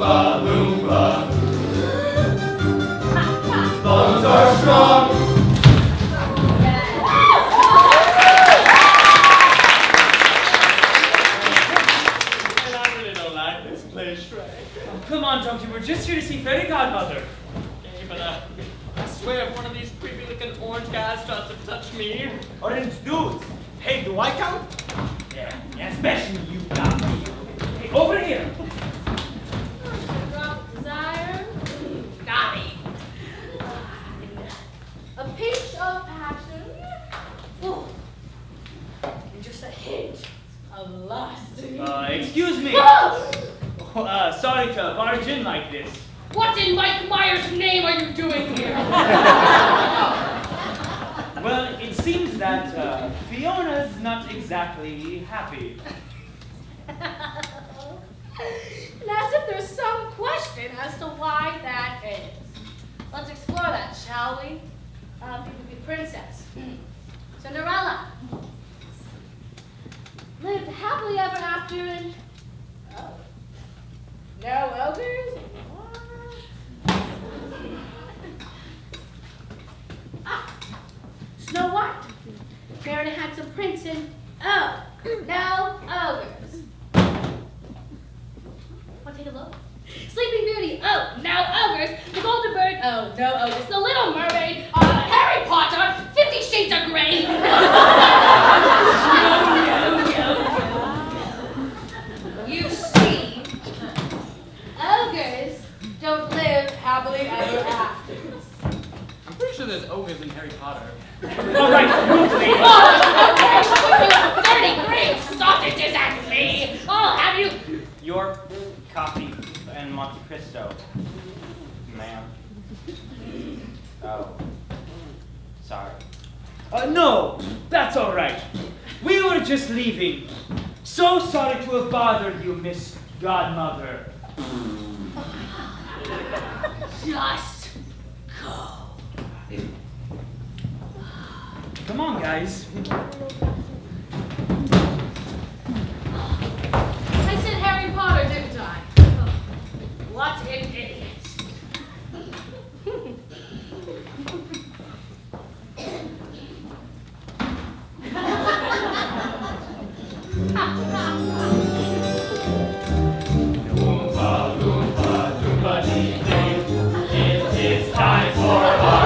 Loompa, Loompa. Bones are strong. And I really don't like this place, Shrek. Oh, come on, Donkey. We're just here to see Fairy Godmother. Okay, but I swear if one of these creepy looking orange guys tries to touch me. Orange dudes. Hey, do I count? Yeah, especially you, Donkey. Hey, over here. Drop of desire. Got it. A pinch of passion. Ooh. And just a hint of lust. Excuse me. Sorry to barge in like this. What in Mike Myers' name are you doing here? Well, it seems that Fiona's not exactly happy. And as if there's some question as to why that is. Let's explore that, shall we? You could be princess. Cinderella. Live happily ever after and... Oh. No ogres? Ah. Snow White. Married a handsome prince and... Oh. No ogres. Want to take a look? Sleeping Beauty, oh, no ogres. The Golden Bird, oh, no ogres. The Little Mermaid, Harry Potter, 50 Shades of Grey. You see, ogres don't live happily ever after. I'm pretty sure there's ogres in Harry Potter. All right, move, please. Oh, dirty green sausages at me. I'll have you. Your coffee and Monte Cristo, ma'am. Oh, sorry. No, that's all right. We were just leaving. So sorry to have bothered you, Miss Godmother. Just go. Come on, guys. I said Harry Potter, didn't I? What an idiot. Loompa, Loompa, Loompa dee dee. It is time for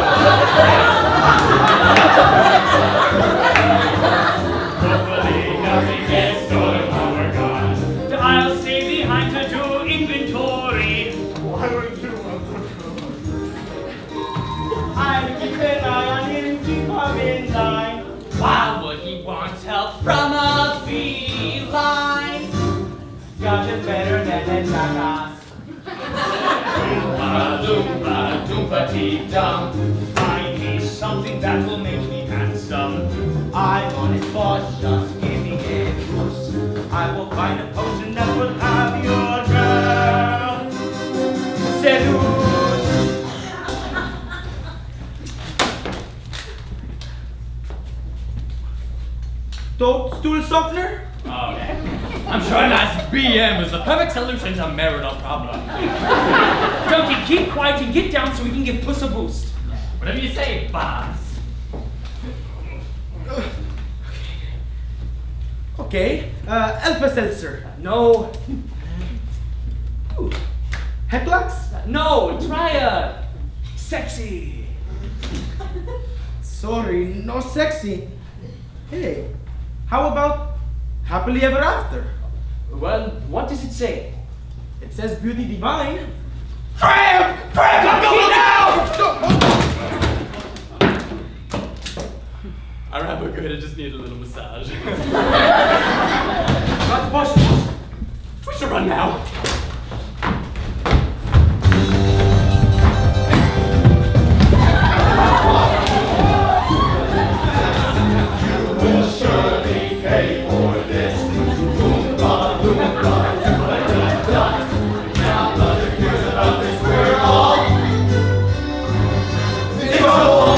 hopefully nothing gets stolen while we're gone. I'll stay behind to do inventory. Why would you want to go? I'm keeping an eye on him, keep him in line. Why would he want help from a feline? God is better than a jackass. Loompa, Loompa, Loompa dee dum. Find me something that will make me handsome. I'm on his boss, just give me a juice. I will find a potion that will have your girl seduced. Toadstool softener? Oh, yeah. I'm sure a nice BM is the perfect solution to marital problem. Donkey, keep quiet and get down so we can give Puss a boost. Whatever you say, boss. Okay, Alpha Seltzer. No. Ooh. Headlocks? No, try a sexy. Sorry, no sexy. Hey, how about happily ever after? Well, what does it say? It says beauty divine. Crab! Crab! Go now! Our rapper good, I just need a little massage. Got the Washicko. We should run now. You will surely pay for this. Loompa, Loompa, Loompa dee dum. Now mother hears about this, we're all in trouble.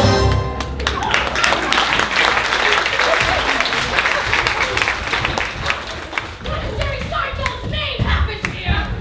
Legendary Seinfeld's name happens here.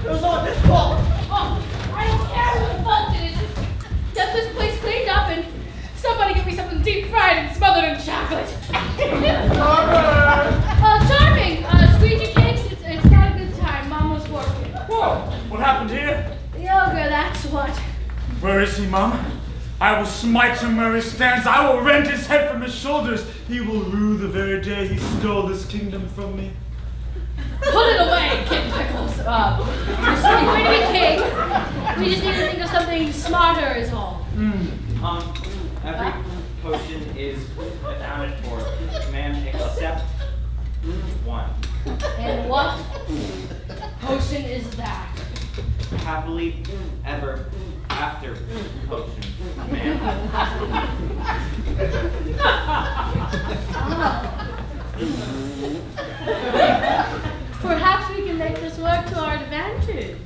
What? Where is he, Mum? I will smite him where he stands. I will rend his head from his shoulders. He will rue the very day he stole this kingdom from me. Put it away, King Pickles. You're still going to be king. We just need to think of something smarter is all. Every potion is accounted for, ma'am, except one. And what potion is that? Happily ever after potion, ma'am. Perhaps we can make this work to our advantage.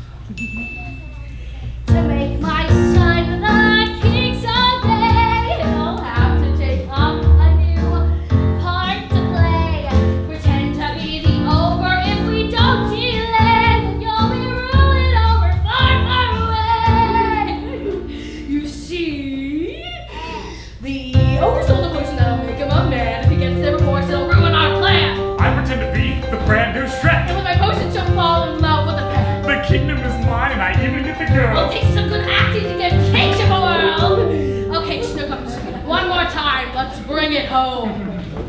To make my son the king someday, he'll have to take up a new part to play. Pretend to be the ogre if we don't delay. You'll be ruling over far, far away. You see, the ogre stole the potion that'll make him a man. If he gets there before, it'll ruin our plan. I pretend to be the brand new Shrek. And with my potion, she'll fall in love with a pet. The kingdom is mine, and I even get the girl. It'll take some good acting to get cake of the world. Okay, Snookums, one more time. Let's bring it home.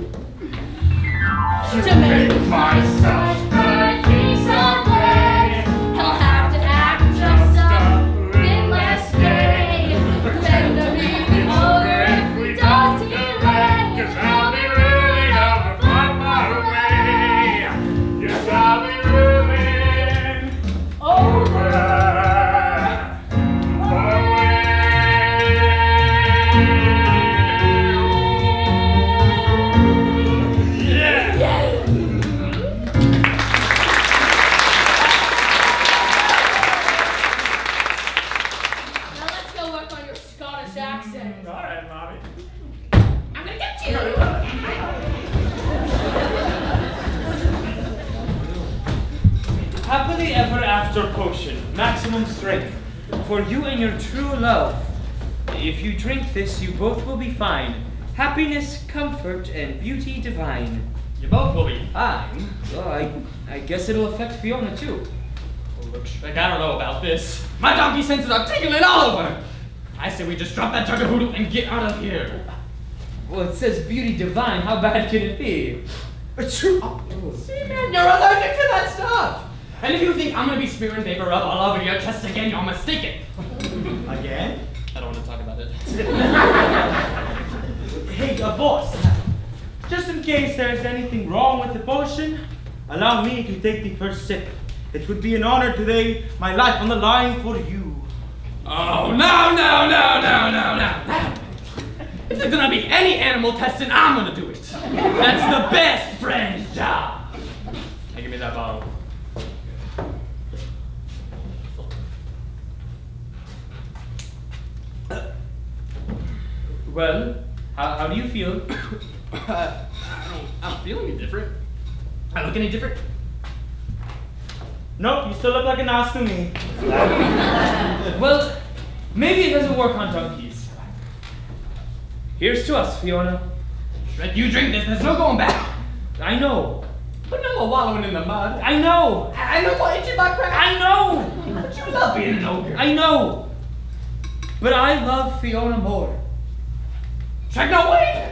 To make myself the king someday, he'll have to act just a bit less gay. Pretend to be the ogre if we don't delay. 'Cause I'll be ruling over far, far away. Yes, I'll be ruling over. Happily ever after potion, maximum strength, for you and your true love. If you drink this, you both will be fine. Happiness, comfort, and beauty divine. You both will be fine. Well, I guess it'll affect Fiona too. Oh, look, Shrek, I don't know about this. My donkey senses are tingling all over. I say we just drop that jug of voodoo and get out of here. Well, it says beauty divine. How bad can it be? See, man, you're allergic to that stuff. And if you think I'm gonna be smearing vapor rub all over your chest again, you're mistaken. Again? I don't want to talk about it. Hey, boss. Just in case there's anything wrong with the potion, allow me to take the first sip. It would be an honor to lay my life on the line for you. Oh, no. If there's gonna be any animal testing, I'm gonna do it. That's the best friend's job. Hey, give me that bottle. Well, how do you feel? I don't feel any different. I look any different? Nope, you still look like an ass to me. Well, maybe it doesn't work on donkeys. Here's to us, Fiona. Shrek, you drink this, there's no going back. I know. But no more wallowing in the mud. I know. I know more itchy butt crack. I know. But you love being an ogre. I know. But I love Fiona more. Shrek, no, wait.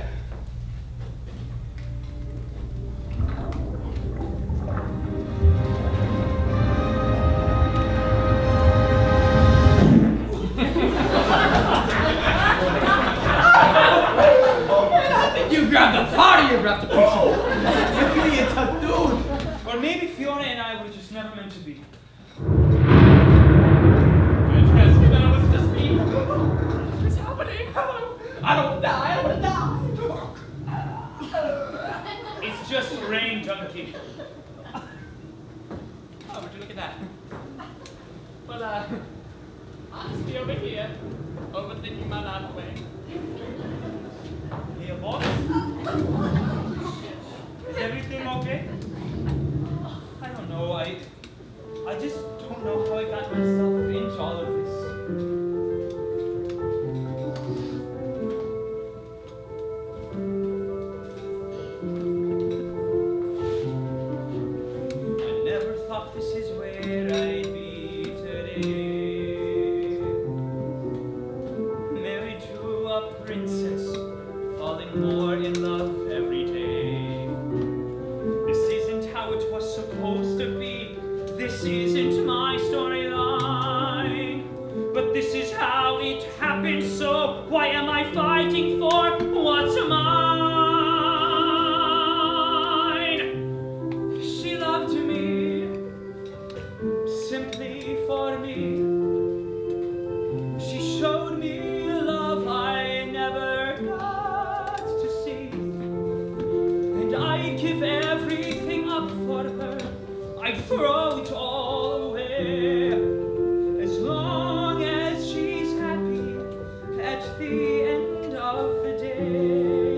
You grabbed the party, you grabbed the potion. Dude. Or maybe Fiona and I were just never meant to be. That was just me. What's happening? I don't die, I wanna die. It's just rain, donkey. Oh, would you look at that? Well, honestly, over here, overthinking my life away. Hey, boss. Is everything okay? I don't know. I just don't know how I got myself into all of this. I never thought this is where I'd be today. This is how it happened, so why am I fighting for what's mine? She loved me, simply for me. She showed me love I never got to see. And I'd give everything up for her. I'd throw it all away. As long as she's happy at the end of the day.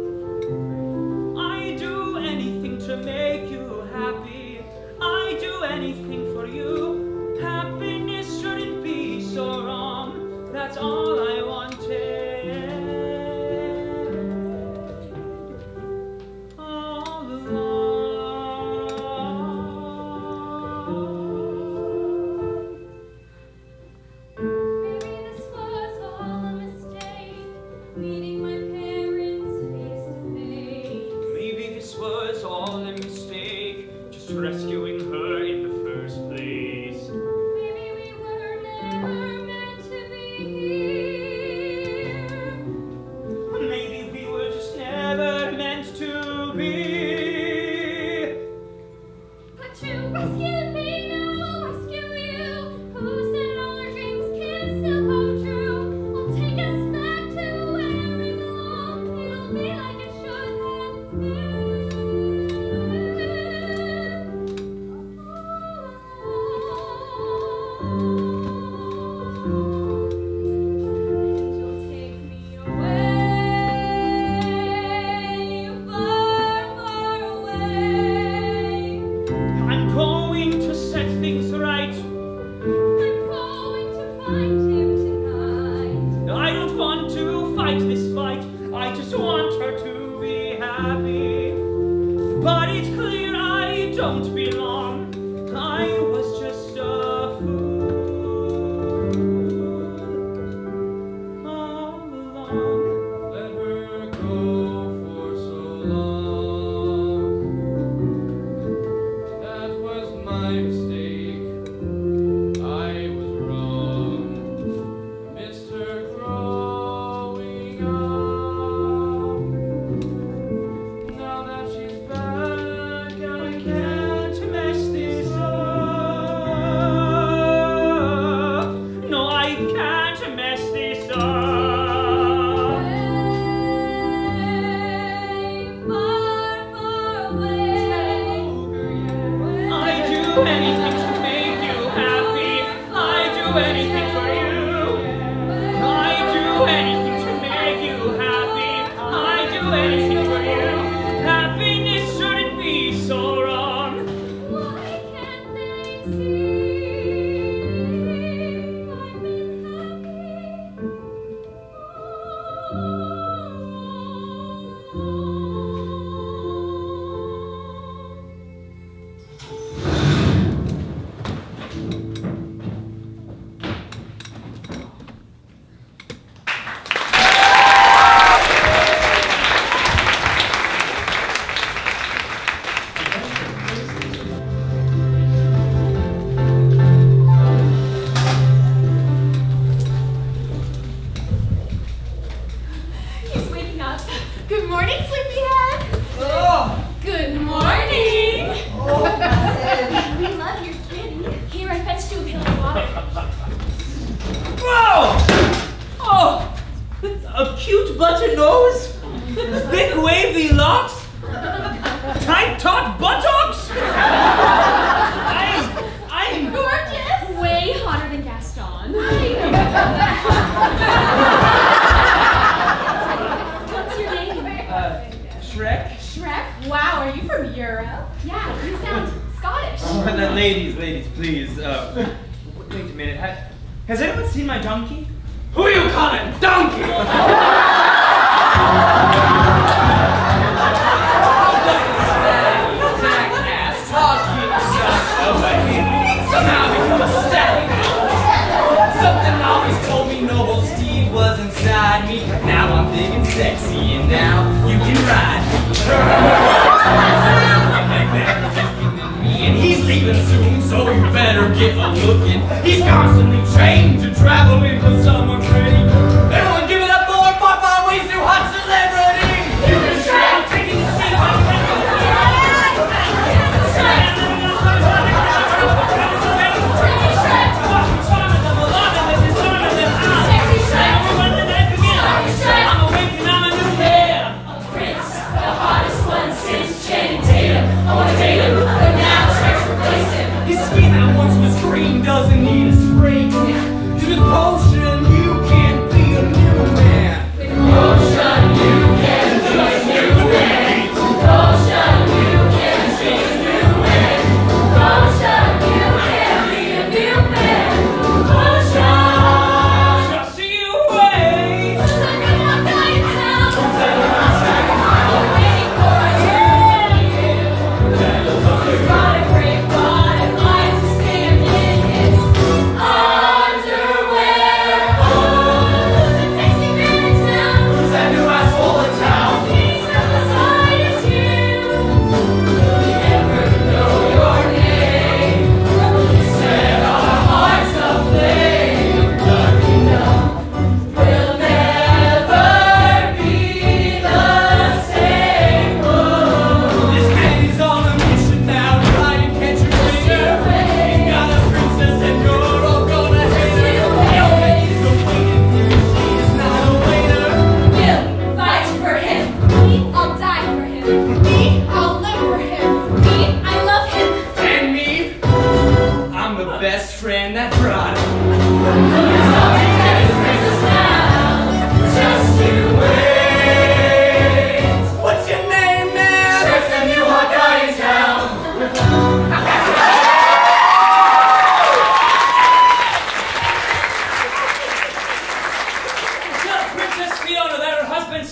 I'd do anything to make you happy. I'd do anything for you. Happiness shouldn't be so wrong. That's all I wanted. All along. Maybe this was all a mistake, meeting my parents face to face. Maybe this was all a mistake, just rescuing her in the first place. Maybe we were never meant to be here. Maybe we were just never meant to be. But you rescued me, now I'll rescue you. Who said all our dreams can still come true? I'll take us back to where we belong. It'll be like it should have been. You'll take me away, far, far away. I'm going to set things right. I'm going to find him tonight. I don't want to fight this fight. I just want her to be happy. But it's clear I don't belong. I was just a fool all along. Let her go for so long. That was my mistake. I was wrong. I missed her growing up. Now that she's back, I Can't mess this up. No, I can't mess this up. Far, far away. I'd do anything to make you happy. I'd do anything for you. I'd do anything to make you happy. I'd do anything for you. Happiness shouldn't be so wrong. Why can't they see I've been He's waking up. Good morning, sleepyhead. Oh! Good morning. We love your kitty. Here, I fetched you a pail of water. Whoa! Oh! A cute butter nose? Big wavy locks? Tight taut buttocks? I'm Gorgeous. Way hotter than Gaston. What's your name? Shrek. Shrek? Wow, are you from Europe? Yeah, you sound Scottish. Ladies, please. Wait a minute. Has anyone seen my donkey? Who are you calling donkey? Jackass, talk to yourself. Somehow become a static. Something always told me noble Steve was inside me. Now I'm big and sexy, and now you can ride me. And he's leaving soon, so you better get a looking. He's constantly trained to travel in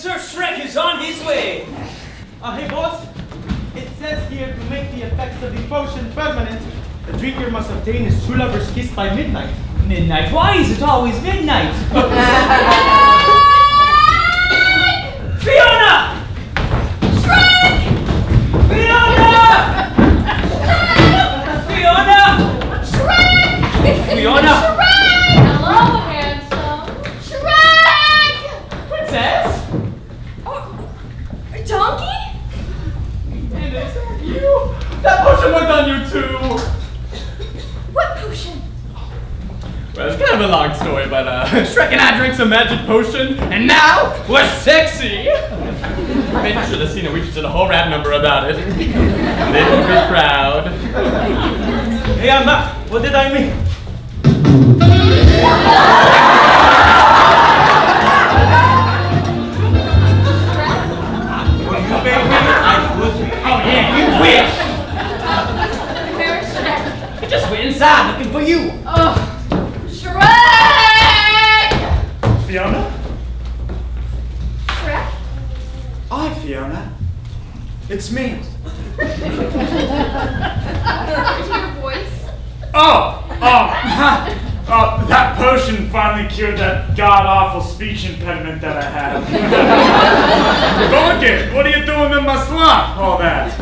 Sir Shrek is on his way. Hey boss, it says here to make the effects of the potion permanent, the drinker must obtain his true lover's kiss by midnight. Midnight? Why is it always midnight? Fiona! Shrek! Fiona! Fiona! Shrek! Fiona! Shrek! Hello, handsome. Shrek! Princess? Donkey? And is that you? That potion worked on you too! What potion? Well, it's kind of a long story, but Shrek and I drank some magic potion, and now we're sexy! Maybe you should have seen it. We just did a whole rap number about it. They would be proud. Hey, I'm back. What did I mean? Will you pay me? I would be. Oh yeah, you wish! Where's Shrek? He just went inside looking for you. Oh, Shrek! Fiona? Shrek? Hi, Fiona. It's me. Where's your voice? That potion finally cured that god-awful speech impediment that I had. Donkey, what are you doing in my slot? All that.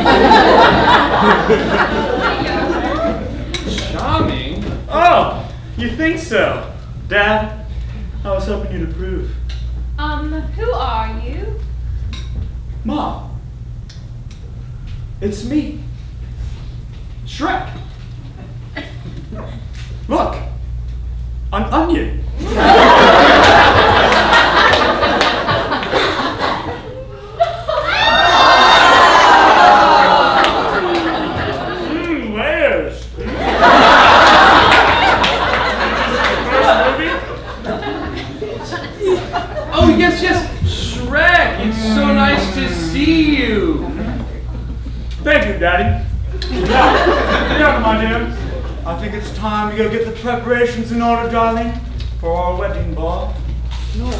Charming. Oh, you think so? Dad, I was hoping you'd approve. Who are you? Mom, it's me, Shrek. Look, an onion. Layers. First movie? Oh, yes. Shrek, it's so nice to see you. Thank you, Daddy. Yeah, my dear. I think it's time we go get the preparations in order, darling, for our wedding ball. You wouldn't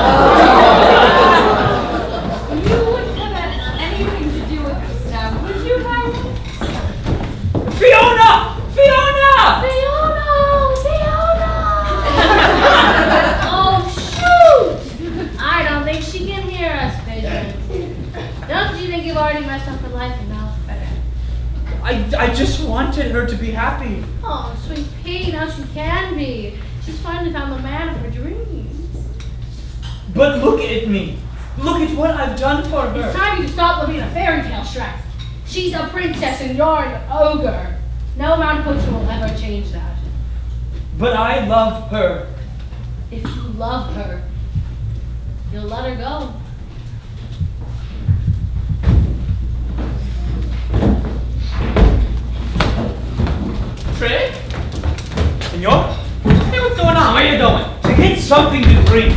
have had anything to do with this now, would you, Haidl? Fiona! Fiona! Oh, shoot! I don't think she can hear us, Vision. Don't you think you've already messed up her life enough? I just wanted her to be happy. Oh, sweet pea, now she can be. She's finally found the man of her dreams. But look at me. Look at what I've done for her. It's time you to stop living in a fairy tale, Shrek. She's a princess and you're an ogre. No amount of potion will ever change that. But I love her. If you love her, you'll let her go. Shrek? Senor? Hey, what's going on? Where are you going? To get something to drink.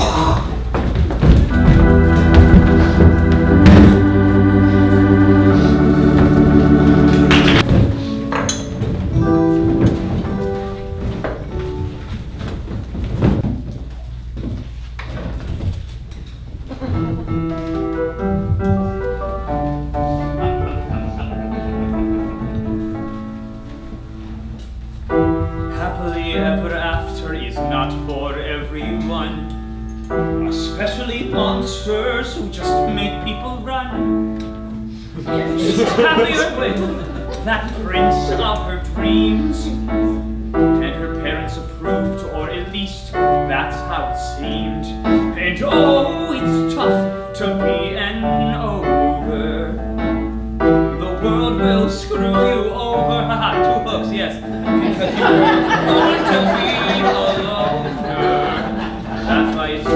Happily ever after is not for everyone, especially monsters who just make people run. She's happier with that prince of her dreams, and her parents approved, or at least that's how it seemed. And oh, it's tough to be an ogre. The world will screw you over. Haha, 2 hooks, yes. Because you're going to be a loner. That's why it's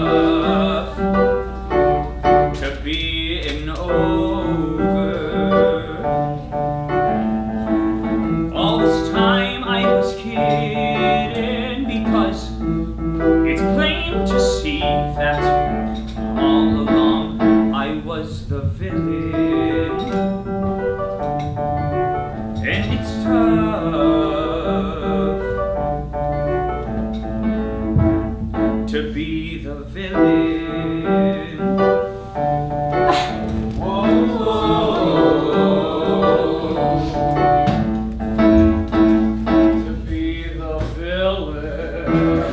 tough to be an ogre. All this time I was kidding, because it's plain to see that all along to be the villain. Whoa, to be the villain.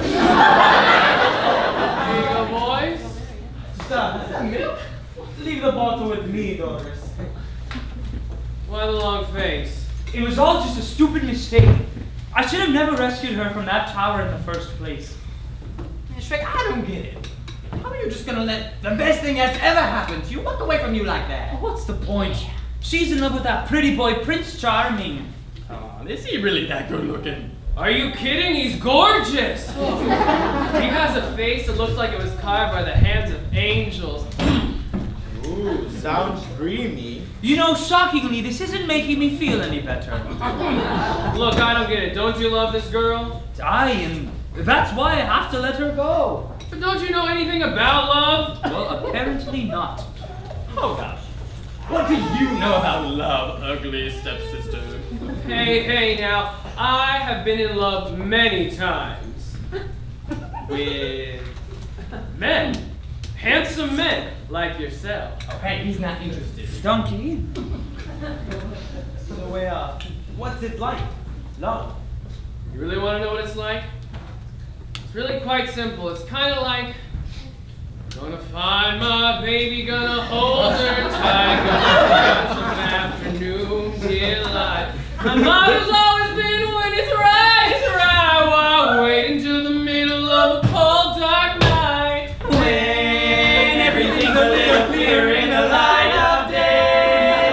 Here boys. Stop. Is that milk? Leave the bottle with me, Doris. Why the long face? It was all just a stupid mistake. I should have never rescued her from that tower in the first place. Shrek, I don't get it. How are you just gonna let the best thing that's ever happened to you walk away from you like that? What's the point? She's in love with that pretty boy, Prince Charming. Come on, is he really that good looking? Are you kidding? He's gorgeous! He has a face that looks like it was carved by the hands of angels. Ooh, sounds dreamy. You know, shockingly, this isn't making me feel any better. Look, I don't get it. Don't you love this girl? That's why I have to let her go. But don't you know anything about love? Well, apparently not. Oh gosh. What do you know about love, ugly stepsister? Hey now. I have been in love many times. With Men. Handsome men like yourself. okay, he's not interested. Donkey. So, what's it like? Love. You really want to know what it's like? It's really quite simple. It's kind of like, gonna find my baby, gonna hold her tight, gonna have some afternoon delight. My motto's always been when it's right, while waiting till the middle of a cold dark night. When everything's a little clearer in the light of day.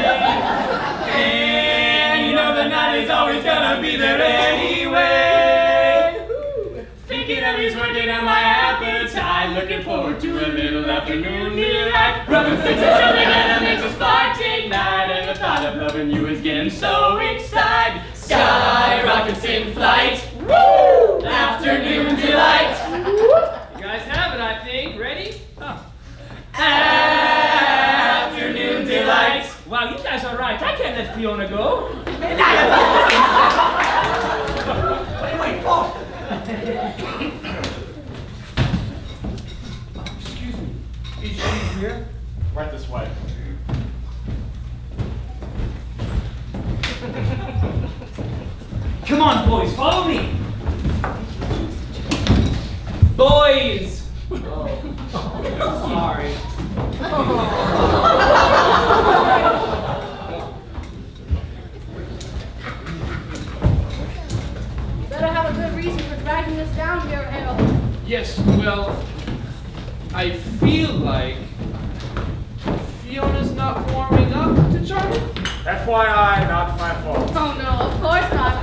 And you know the night is always gonna be there anyway. Thinking of he's working on my appetite. Looking forward to a little afternoon delight. Rubbing sticks and something that makes a spark ignite. And the thought of loving you is getting so excited. Sky rockets in flight. Woo! Afternoon delight. You guys have it, I think. Ready? Afternoon delight. Wow, you guys are right. I can't let Fiona go. Wait, Paul. Excuse me. Is she here? Right this way. Come on, boys, follow me. Boys. Oh, sorry. You better have a good reason for dragging us down here, Haidl. Yes, well, I feel like Fiona's not warming up to Charlie. FYI, not my fault. Oh no, of course not.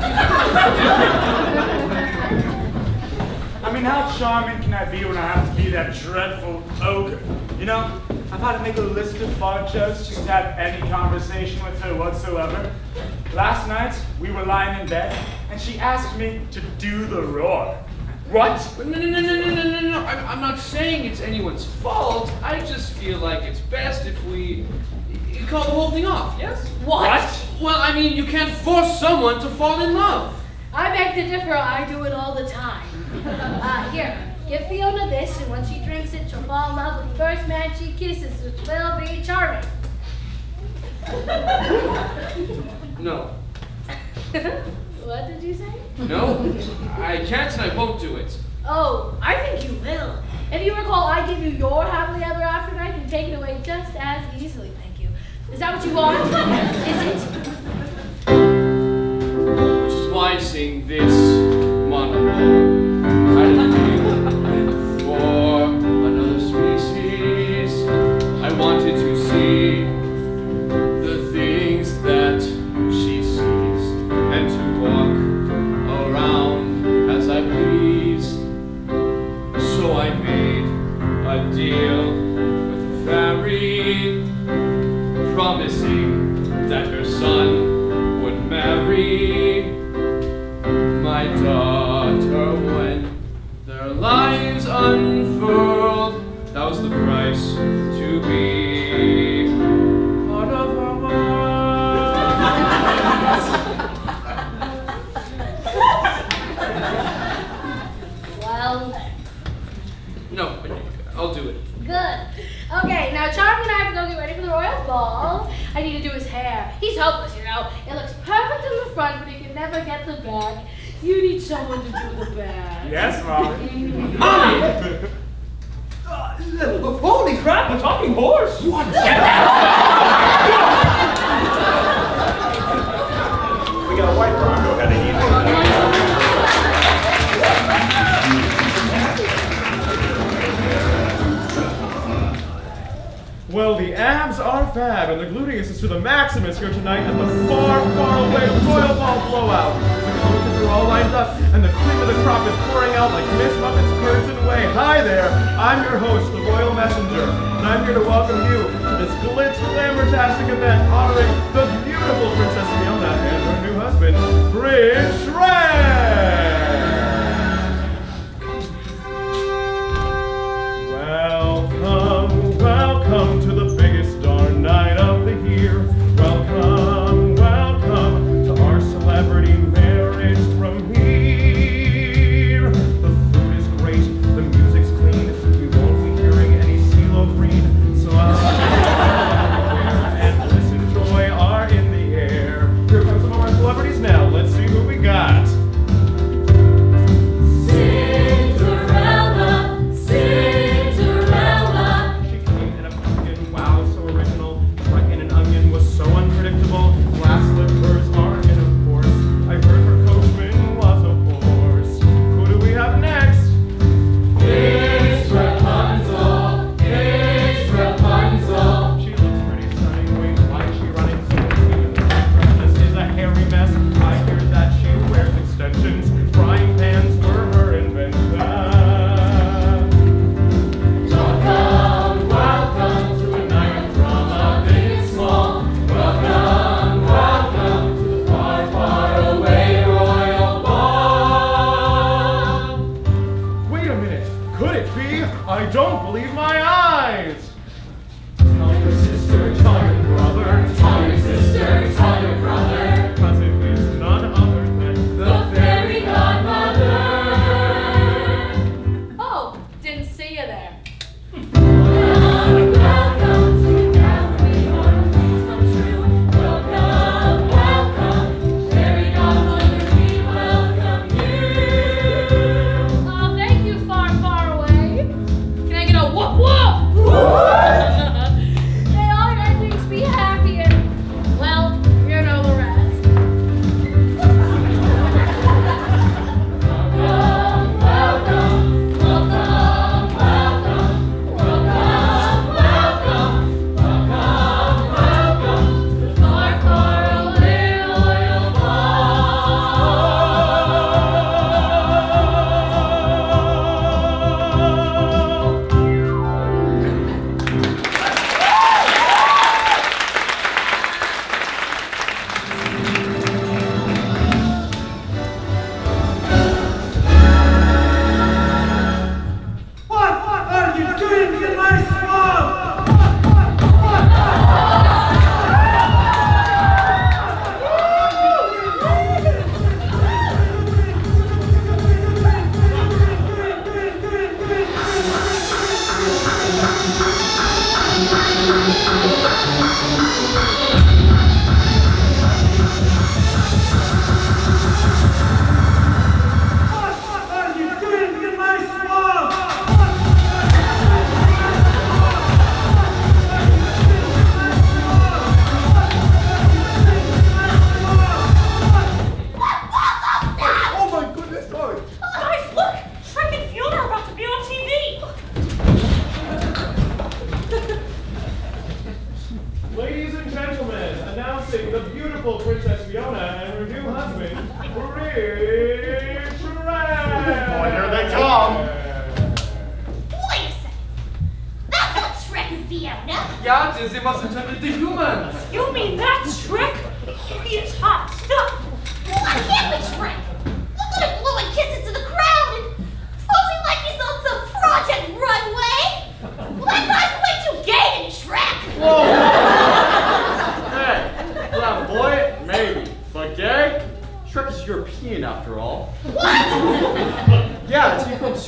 I mean, how charming can I be when I have to be that dreadful ogre? You know, I've had to make a list of fart jokes just to have any conversation with her whatsoever. Last night, we were lying in bed, and she asked me to do the roar. What? No. I'm not saying it's anyone's fault. I just feel like it's best if we call the whole thing off, yes? What? Well, I mean, you can't force someone to fall in love. I beg to differ, I do it all the time. Here, give Fiona this, and when she drinks it, she'll fall in love with the first man she kisses, which will be Charming. No. What did you say? No, I can't and I won't do it. Oh, I think you will. If you recall, I give you your happily ever after and I can take it away just as easily, thank you. Is that what you want? Is it? Which is why I sing this monologue. I didn't for another species. I wanted to see the things that she sees and to walk around as I please. So I made a deal with the fairy, promising that her son would marry my daughter when their lives unfurled. That was the price to be part of her world. Well, No, I'll do it. Good. Okay, now Charming and I have to go get ready for the royal ball. I need to do his hair. He's hopeless, you know. It looks perfect in the front, but he can never get the back. You need someone to do the back. Yes, Mommy. Mommy! Holy crap, a talking horse! What? We got a white Bronco heading in. Well, the abs are fab, and the gluteus is to the maximus here tonight at the far, far away Royal Ball Blowout. The coaches are all lined up, and the cream of the crop is pouring out like Miss Muppet's Birds and Way. Hi there, I'm your host, the Royal Messenger, and I'm here to welcome you to this glitz-glamour-tastic event honoring the beautiful Princess Fiona and her new husband, Prince Shrek! Welcome, welcome to the biggest darn night of the year. Welcome, welcome to our celebrity marriage premiere. The food is great, the music's clean, we won't be hearing any CeeLo Green. So and bliss and joy are in the air. Here come some of our celebrities now. Let's see who we got.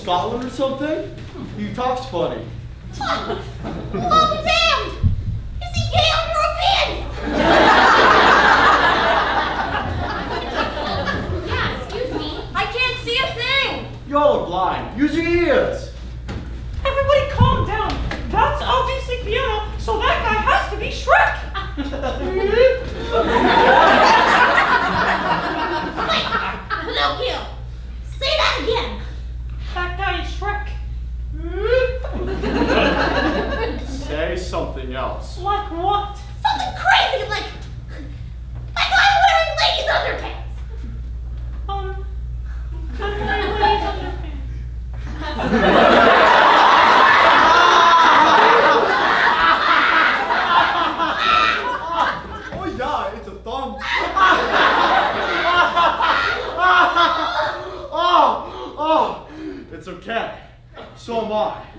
Scotland or something? He talks funny. Well, I'm damned! Is he gay or European? Yeah, excuse me. I can't see a thing. Y'all are blind. Use your ears. Everybody calm down. That's obviously Fiona, so that guy has to be Shrek. Wait, Pinocchio! Say that again! That guy is Shrek. Say something else. Like what? Something crazy, like I'm wearing ladies' underpants! I'm wearing ladies' underpants. Oh yeah, it's a thumb. Oh, it's okay. So am I.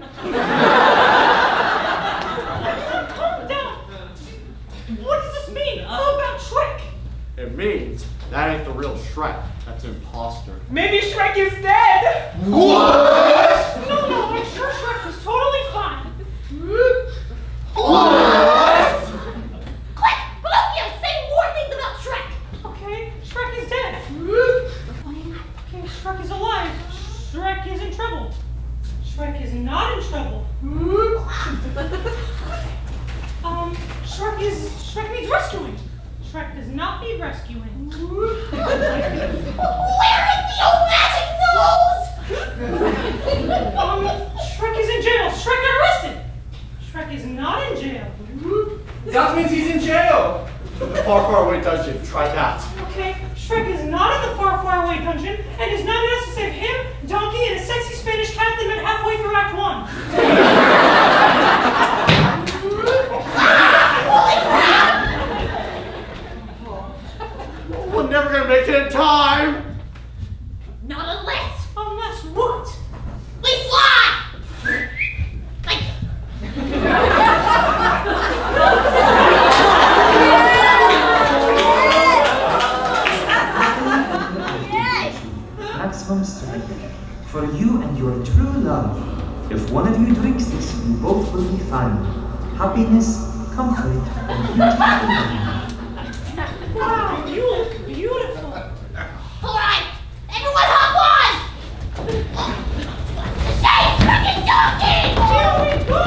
Calm down. What does this mean about Shrek? It means that ain't the real Shrek. That's an imposter. Maybe Shrek is dead. What? No, I'm sure Shrek was totally fine. What? Quick, Pinocchio, say more things about Shrek! Okay, Shrek is dead. Okay, Shrek is alive. Shrek is in trouble. Shrek is not in trouble. Shrek needs rescuing. Shrek does not need rescuing. Where is the old magic nose? Shrek is in jail. Shrek got arrested. Shrek is not in jail. That means he's in jail. The far, far away dungeon. Try that. Okay, Shrek is not in the far, far away dungeon and is not asked to save him, Donkey, and a sexy Spanish cat they met halfway through Act 1. We're never gonna make it in time. Not unless Unless what? we fly! Like... Yes! Maximum strength. For you and your true love. If one of you drinks this, you both will be fine. Happiness, comfort, and beauty. Wow, you look beautiful. Alright, everyone hop on! Say freaking donkey! Here we go!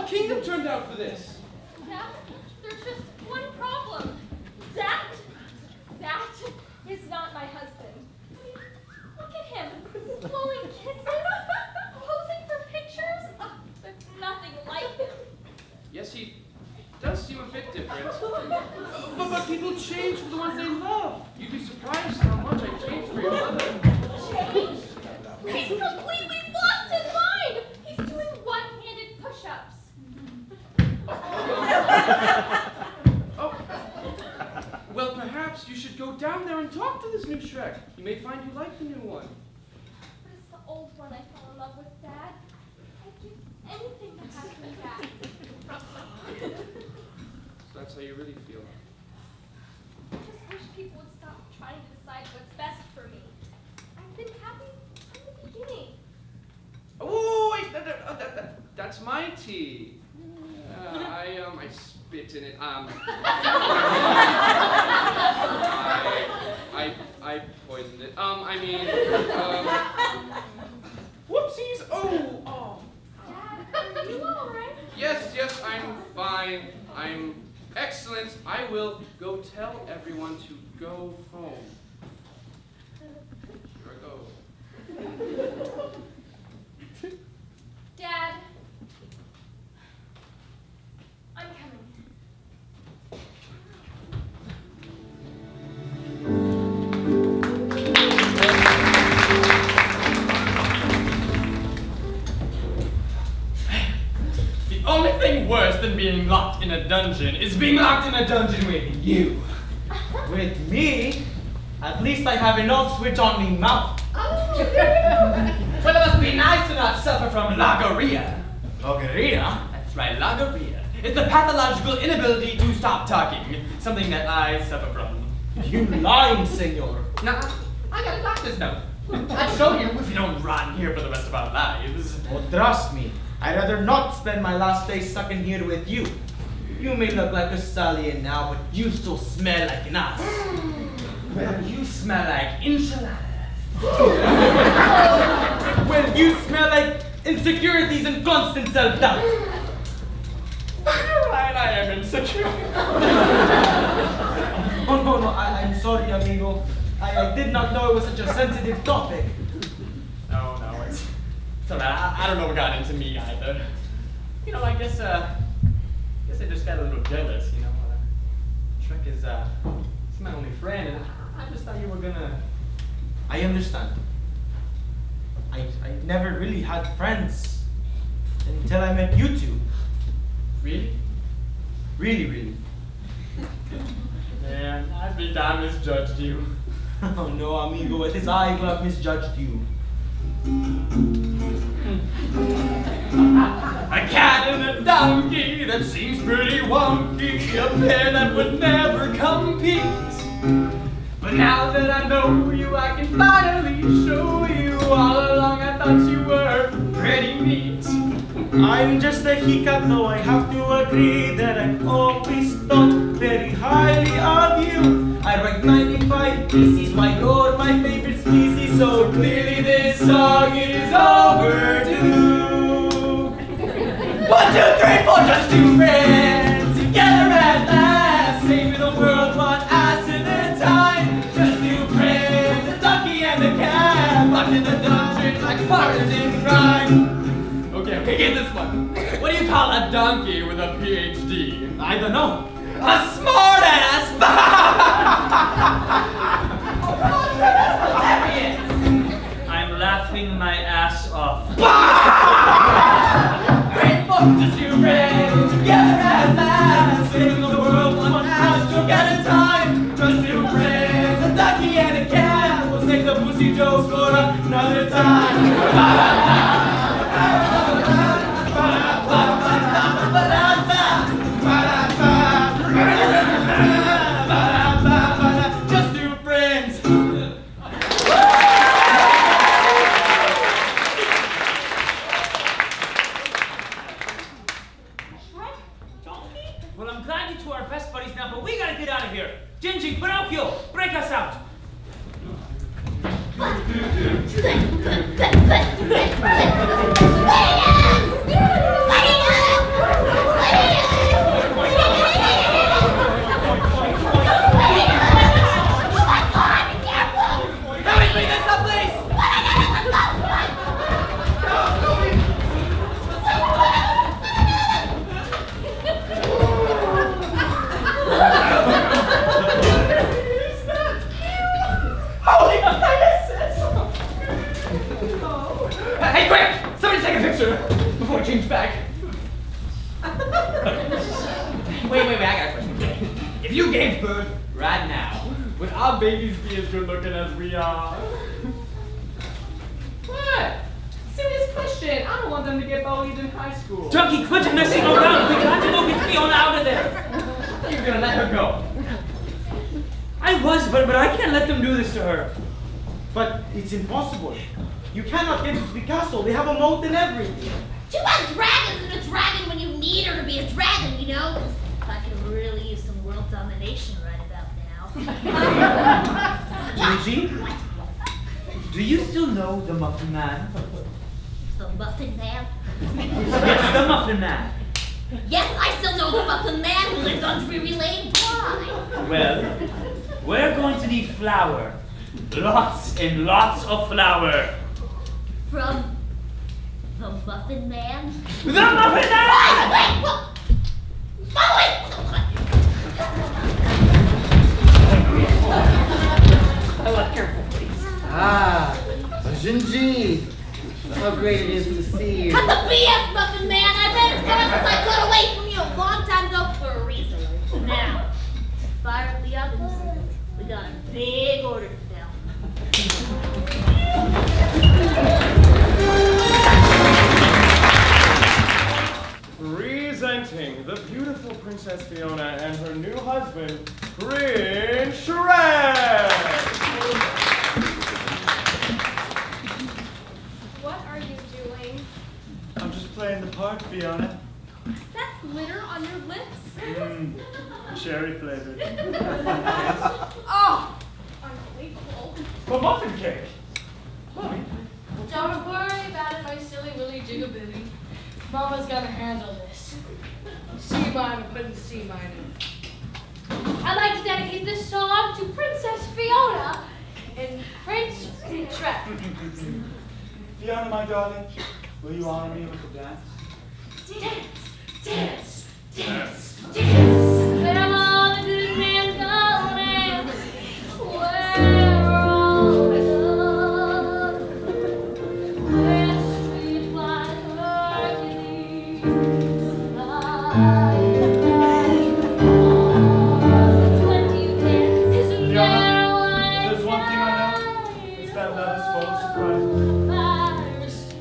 kingdom turned out for this. Yeah, there's just one problem. That is not my husband. I mean, look at him, blowing kisses, posing for pictures. Oh, there's nothing like him. Yes, he does seem a bit different. But people change for the ones they love. You'd be surprised how much I changed for your mother. Changed? He's completely lost his mind. He's doing one-handed push-ups. Oh. Well, perhaps you should go down there and talk to this new Shrek. He may find you like the new one. But it's the old one I fell in love with, Dad. I'd give anything to have him back. So that's how you really feel. I just wish people would stop trying to decide what's best for me. I've been happy from the beginning. Oh, wait, that's my tea. I spit in it. I poisoned it. Whoopsies. Oh. Dad, are you all right? Yes, I'm fine. I'm excellent. I will go tell everyone to go home. Here I go. Dad, I'm coming. The only thing worse than being locked in a dungeon is being locked in a dungeon with you. With me? At least I have an off switch on me mouth. Well, it must be nice to not suffer from logorrhea. Logorrhea? That's right, logorrhea. It's the pathological inability to stop talking, something that I suffer from. You lying, senor. Nah, I got a doctor's note. I'd show you if you don't rot here for the rest of our lives. Oh, trust me, I'd rather not spend my last day stuck in here with you. You may look like a stallion now, but you still smell like an ass. Well, you smell like enchiladas. Well, you smell like insecurities and constant self-doubt. Right, I am insecure. Oh, no, I'm sorry, amigo. I did not know it was such a sensitive topic. No, it's alright. I don't know what got into me either. You know, I guess I just got a little jealous, you know. Shrek is he's my only friend, and I just thought you were gonna... I understand. I never really had friends until I met you two. Really? Really. Man, I think I misjudged you. Oh no, amigo, it is I who have misjudged you. A cat and a donkey that seems pretty wonky, a pair that would never compete. But now that I know you, I can finally show you. All along I thought you were pretty neat. I'm just a hiccup, though I have to agree that I've always thought very highly of you. I rank 95 species, why you're my favorite species, so clearly this song is overdue. 1, 2, 3, 4, just two friends together at last, saving the world one ass at a time. Just two friends, a donkey and a cat, locked in the dungeon like partners in crime. Okay, get this one. What do you call a donkey with a PhD? I don't know. A smart ass! I'm laughing my ass off. Great fun, just two friends together at last, saving the world one ass joke at a time. Just two friends, a donkey and a cat, we'll save the pussy jokes for another time. Just two friends. Well, I'm glad you two are best buddies now, but we gotta get out of here. Gingy, Pinocchio, break us out. right now. Would our babies be as good looking as we are? What? Serious question. I don't want them to get bullied in high school. Junkie, quit messing around. We got to go get Fiona out of there. You're gonna let her go. I was, but I can't let them do this to her. But it's impossible. You cannot get into the castle. They have a moat and everything. Too bad Dragon isn't a dragon when you need her to be a dragon, you know? 'Cause I could really use some world domination right about now. Gigi, do you still know the Muffin Man? The Muffin Man? Yes, the Muffin Man. Yes, I still know the Muffin Man who lives on Drury Lane Drive. Well, we're going to need flour. Lots and lots of flour. From the Muffin Man? The Muffin Man! Wait, what? I like your voice. Ah, Jinji. How great it is to see you. Cut the BS, Muffin Man! I've been as far as I got away from you a long time ago for a reason. Now, fire up the ovens. We got a big order to fill. Presenting the beautiful Princess Fiona and her new husband, Prince Shrek! What are you doing? I'm just playing the part, Fiona. Is that glitter on your lips? Cherry flavored. Oh! Unbelievable. The muffin cake. Don't worry about it, my silly willy jiggabilly. Mama's gonna handle this. C minor, putting C minor. I'd like to dedicate this song to Princess Fiona and Prince Shrek. Fiona, my darling, will you honor me with a dance? Dance, dance, dance, dance. Where have all the good men gone and where are all the where's the sweet white Hercules? There's one thing I know. It's that love is full of surprises.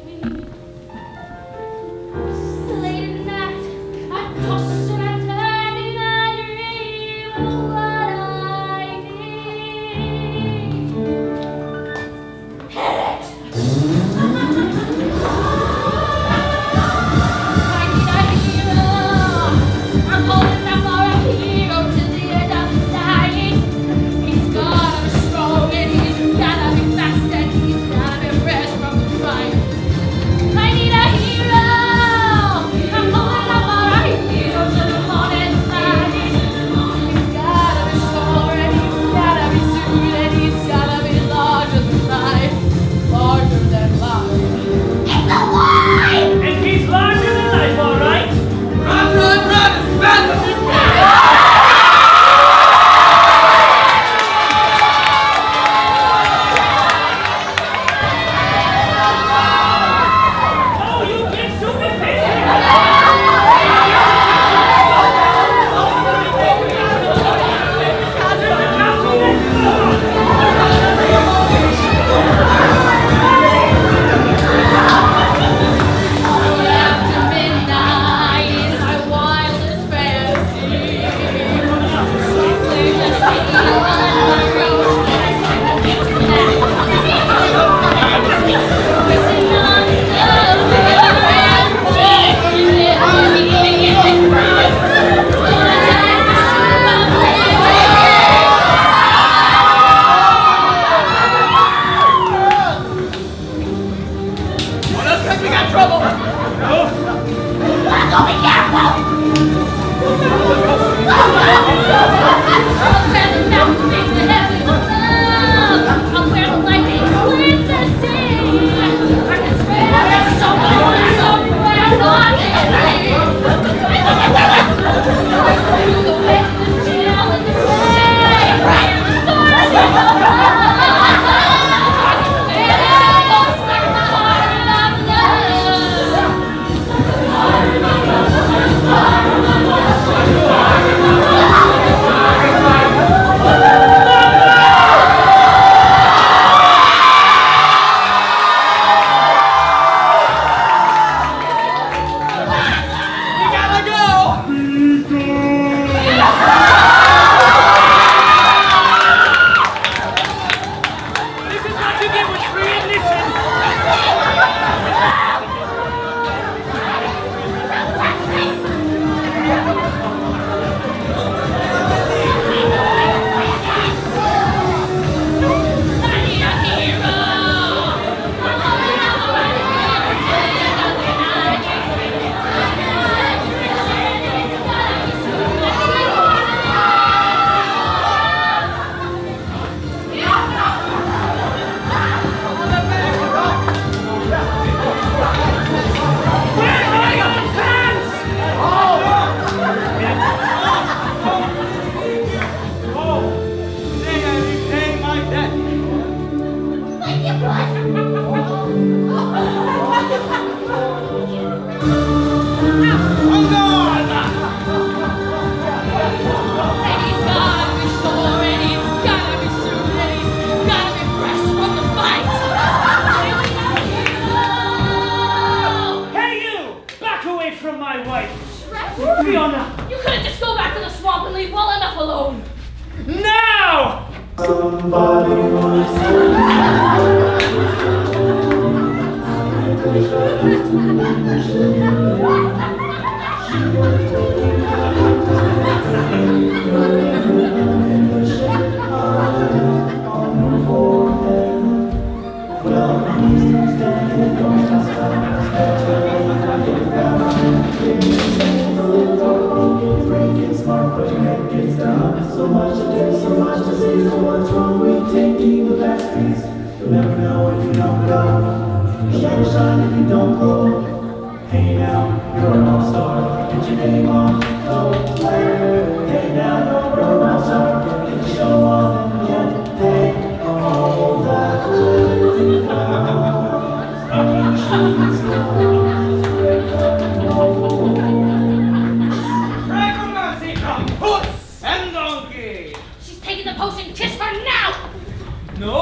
Late at night, I toss and I turn Somebody once told so much to do, so much to see, so what's wrong with taking the back streets? You'll never know if you don't go. You shine, shine if you don't go. Hey now, you're an all-star, get your name on, go play. Hey now, you're an all-star, get your show on, and pay all that crazy Recommendation from Puss and Donkey! She's taking the potion. Kiss her now! No?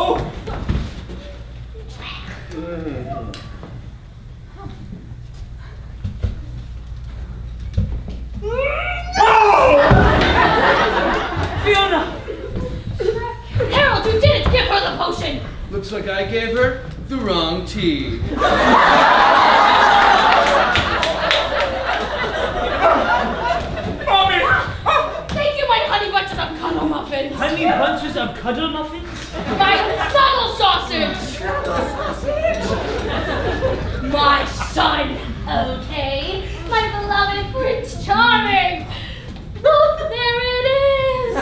Fiona! Harold, you didn't give her the potion! Looks like I gave her the wrong tea. Thank you, my honey bunches of cuddle muffins! Honey bunches of cuddle muffins? My snuggle sausage! My son, okay? My beloved Prince Charming! Look, there it is!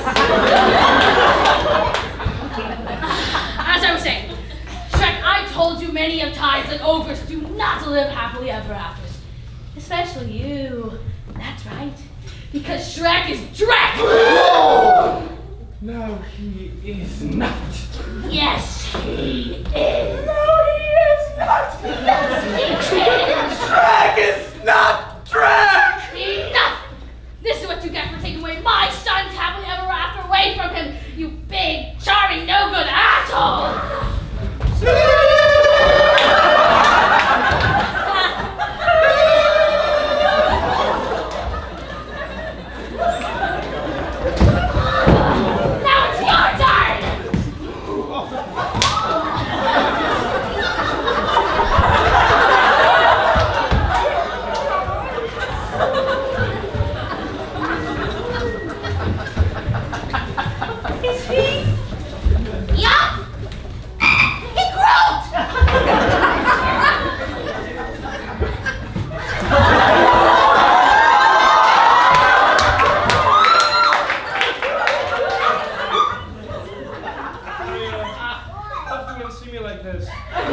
As I was saying, Shrek, I told you many of times that ogres do not live happily ever after. Especially you. That's right. Because Shrek is Drek! No, he is not. Yes, he is. No, he is not. Yes, he is. Shrek is not Drek! Enough! This is what you get for taking away my son's happily ever after away from him, you big, charming, no-good asshole! Now it's your turn! Is he? Yup! He croaked! Hope you wouldn't see me like this.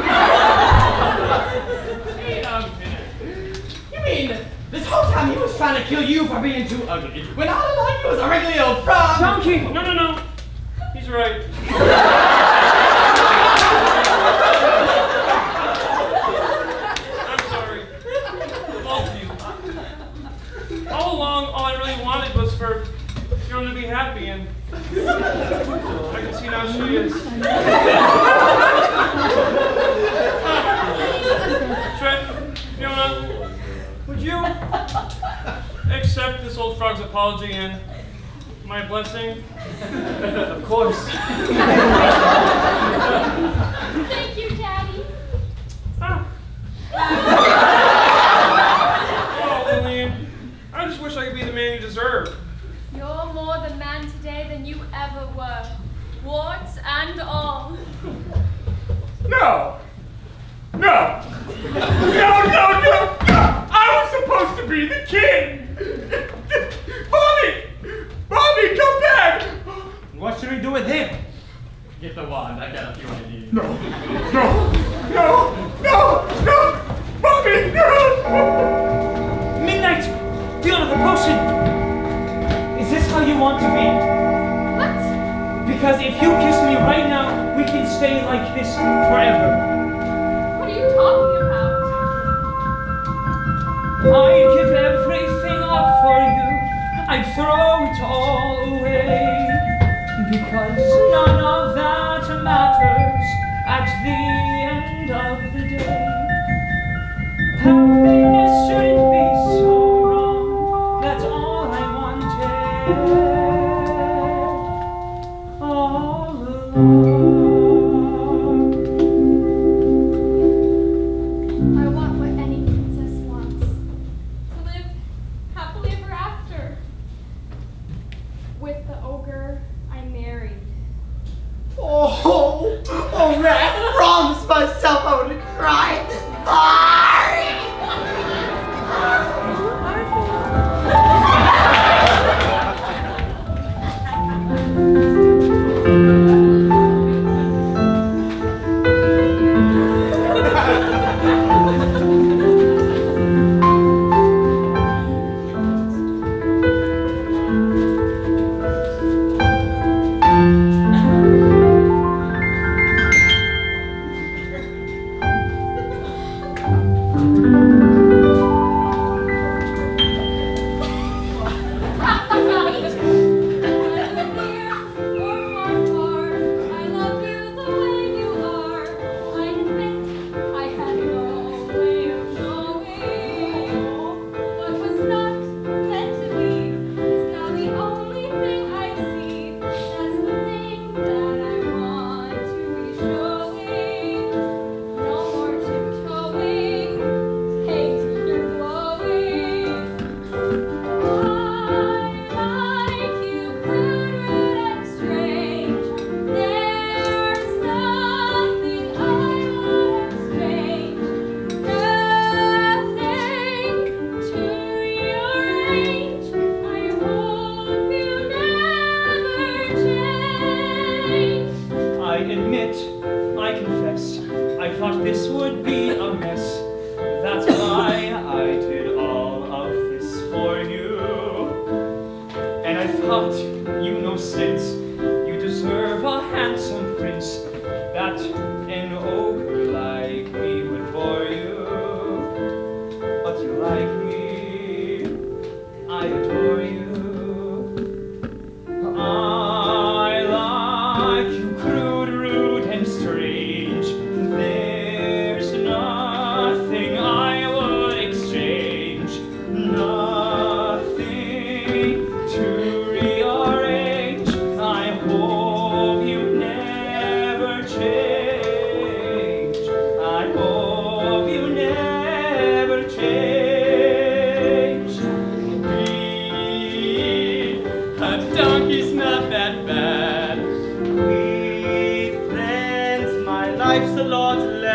Wait a minute. You mean this whole time he was trying to kill you for being too ugly, when all along you was a regular old frog? Donkey! No, no, no. He's right. I'm sorry. Both of you. All along, all I really wanted was for Fiona to be happy, and I can see now she is. Shrek, Fiona, would you accept this old frog's apology and my blessing? Of course. Thank you, Daddy. Oh, Lillian, I just wish I could be the man you deserve. You're more the man today than you ever were. Warts and all. No! No! No! I was supposed to be the king! Bobby, come back! What should we do with him? Get the wand, I got a few ideas. No! Bobby, no! Midnight! Fiona, the potion! Is this how you want to be? What? Because if you kiss me right now, we can stay like this forever. What are you talking about? I'd give everything up for you. I'd throw it all away. Because none of that matters at the end of the day. Happiness shouldn't be so wrong. That's all I wanted. All along. I want what any princess wants. To live happily ever after. With the ogre I married. Oh man, I promised myself I wouldn't cry at this party! Life's a Lord's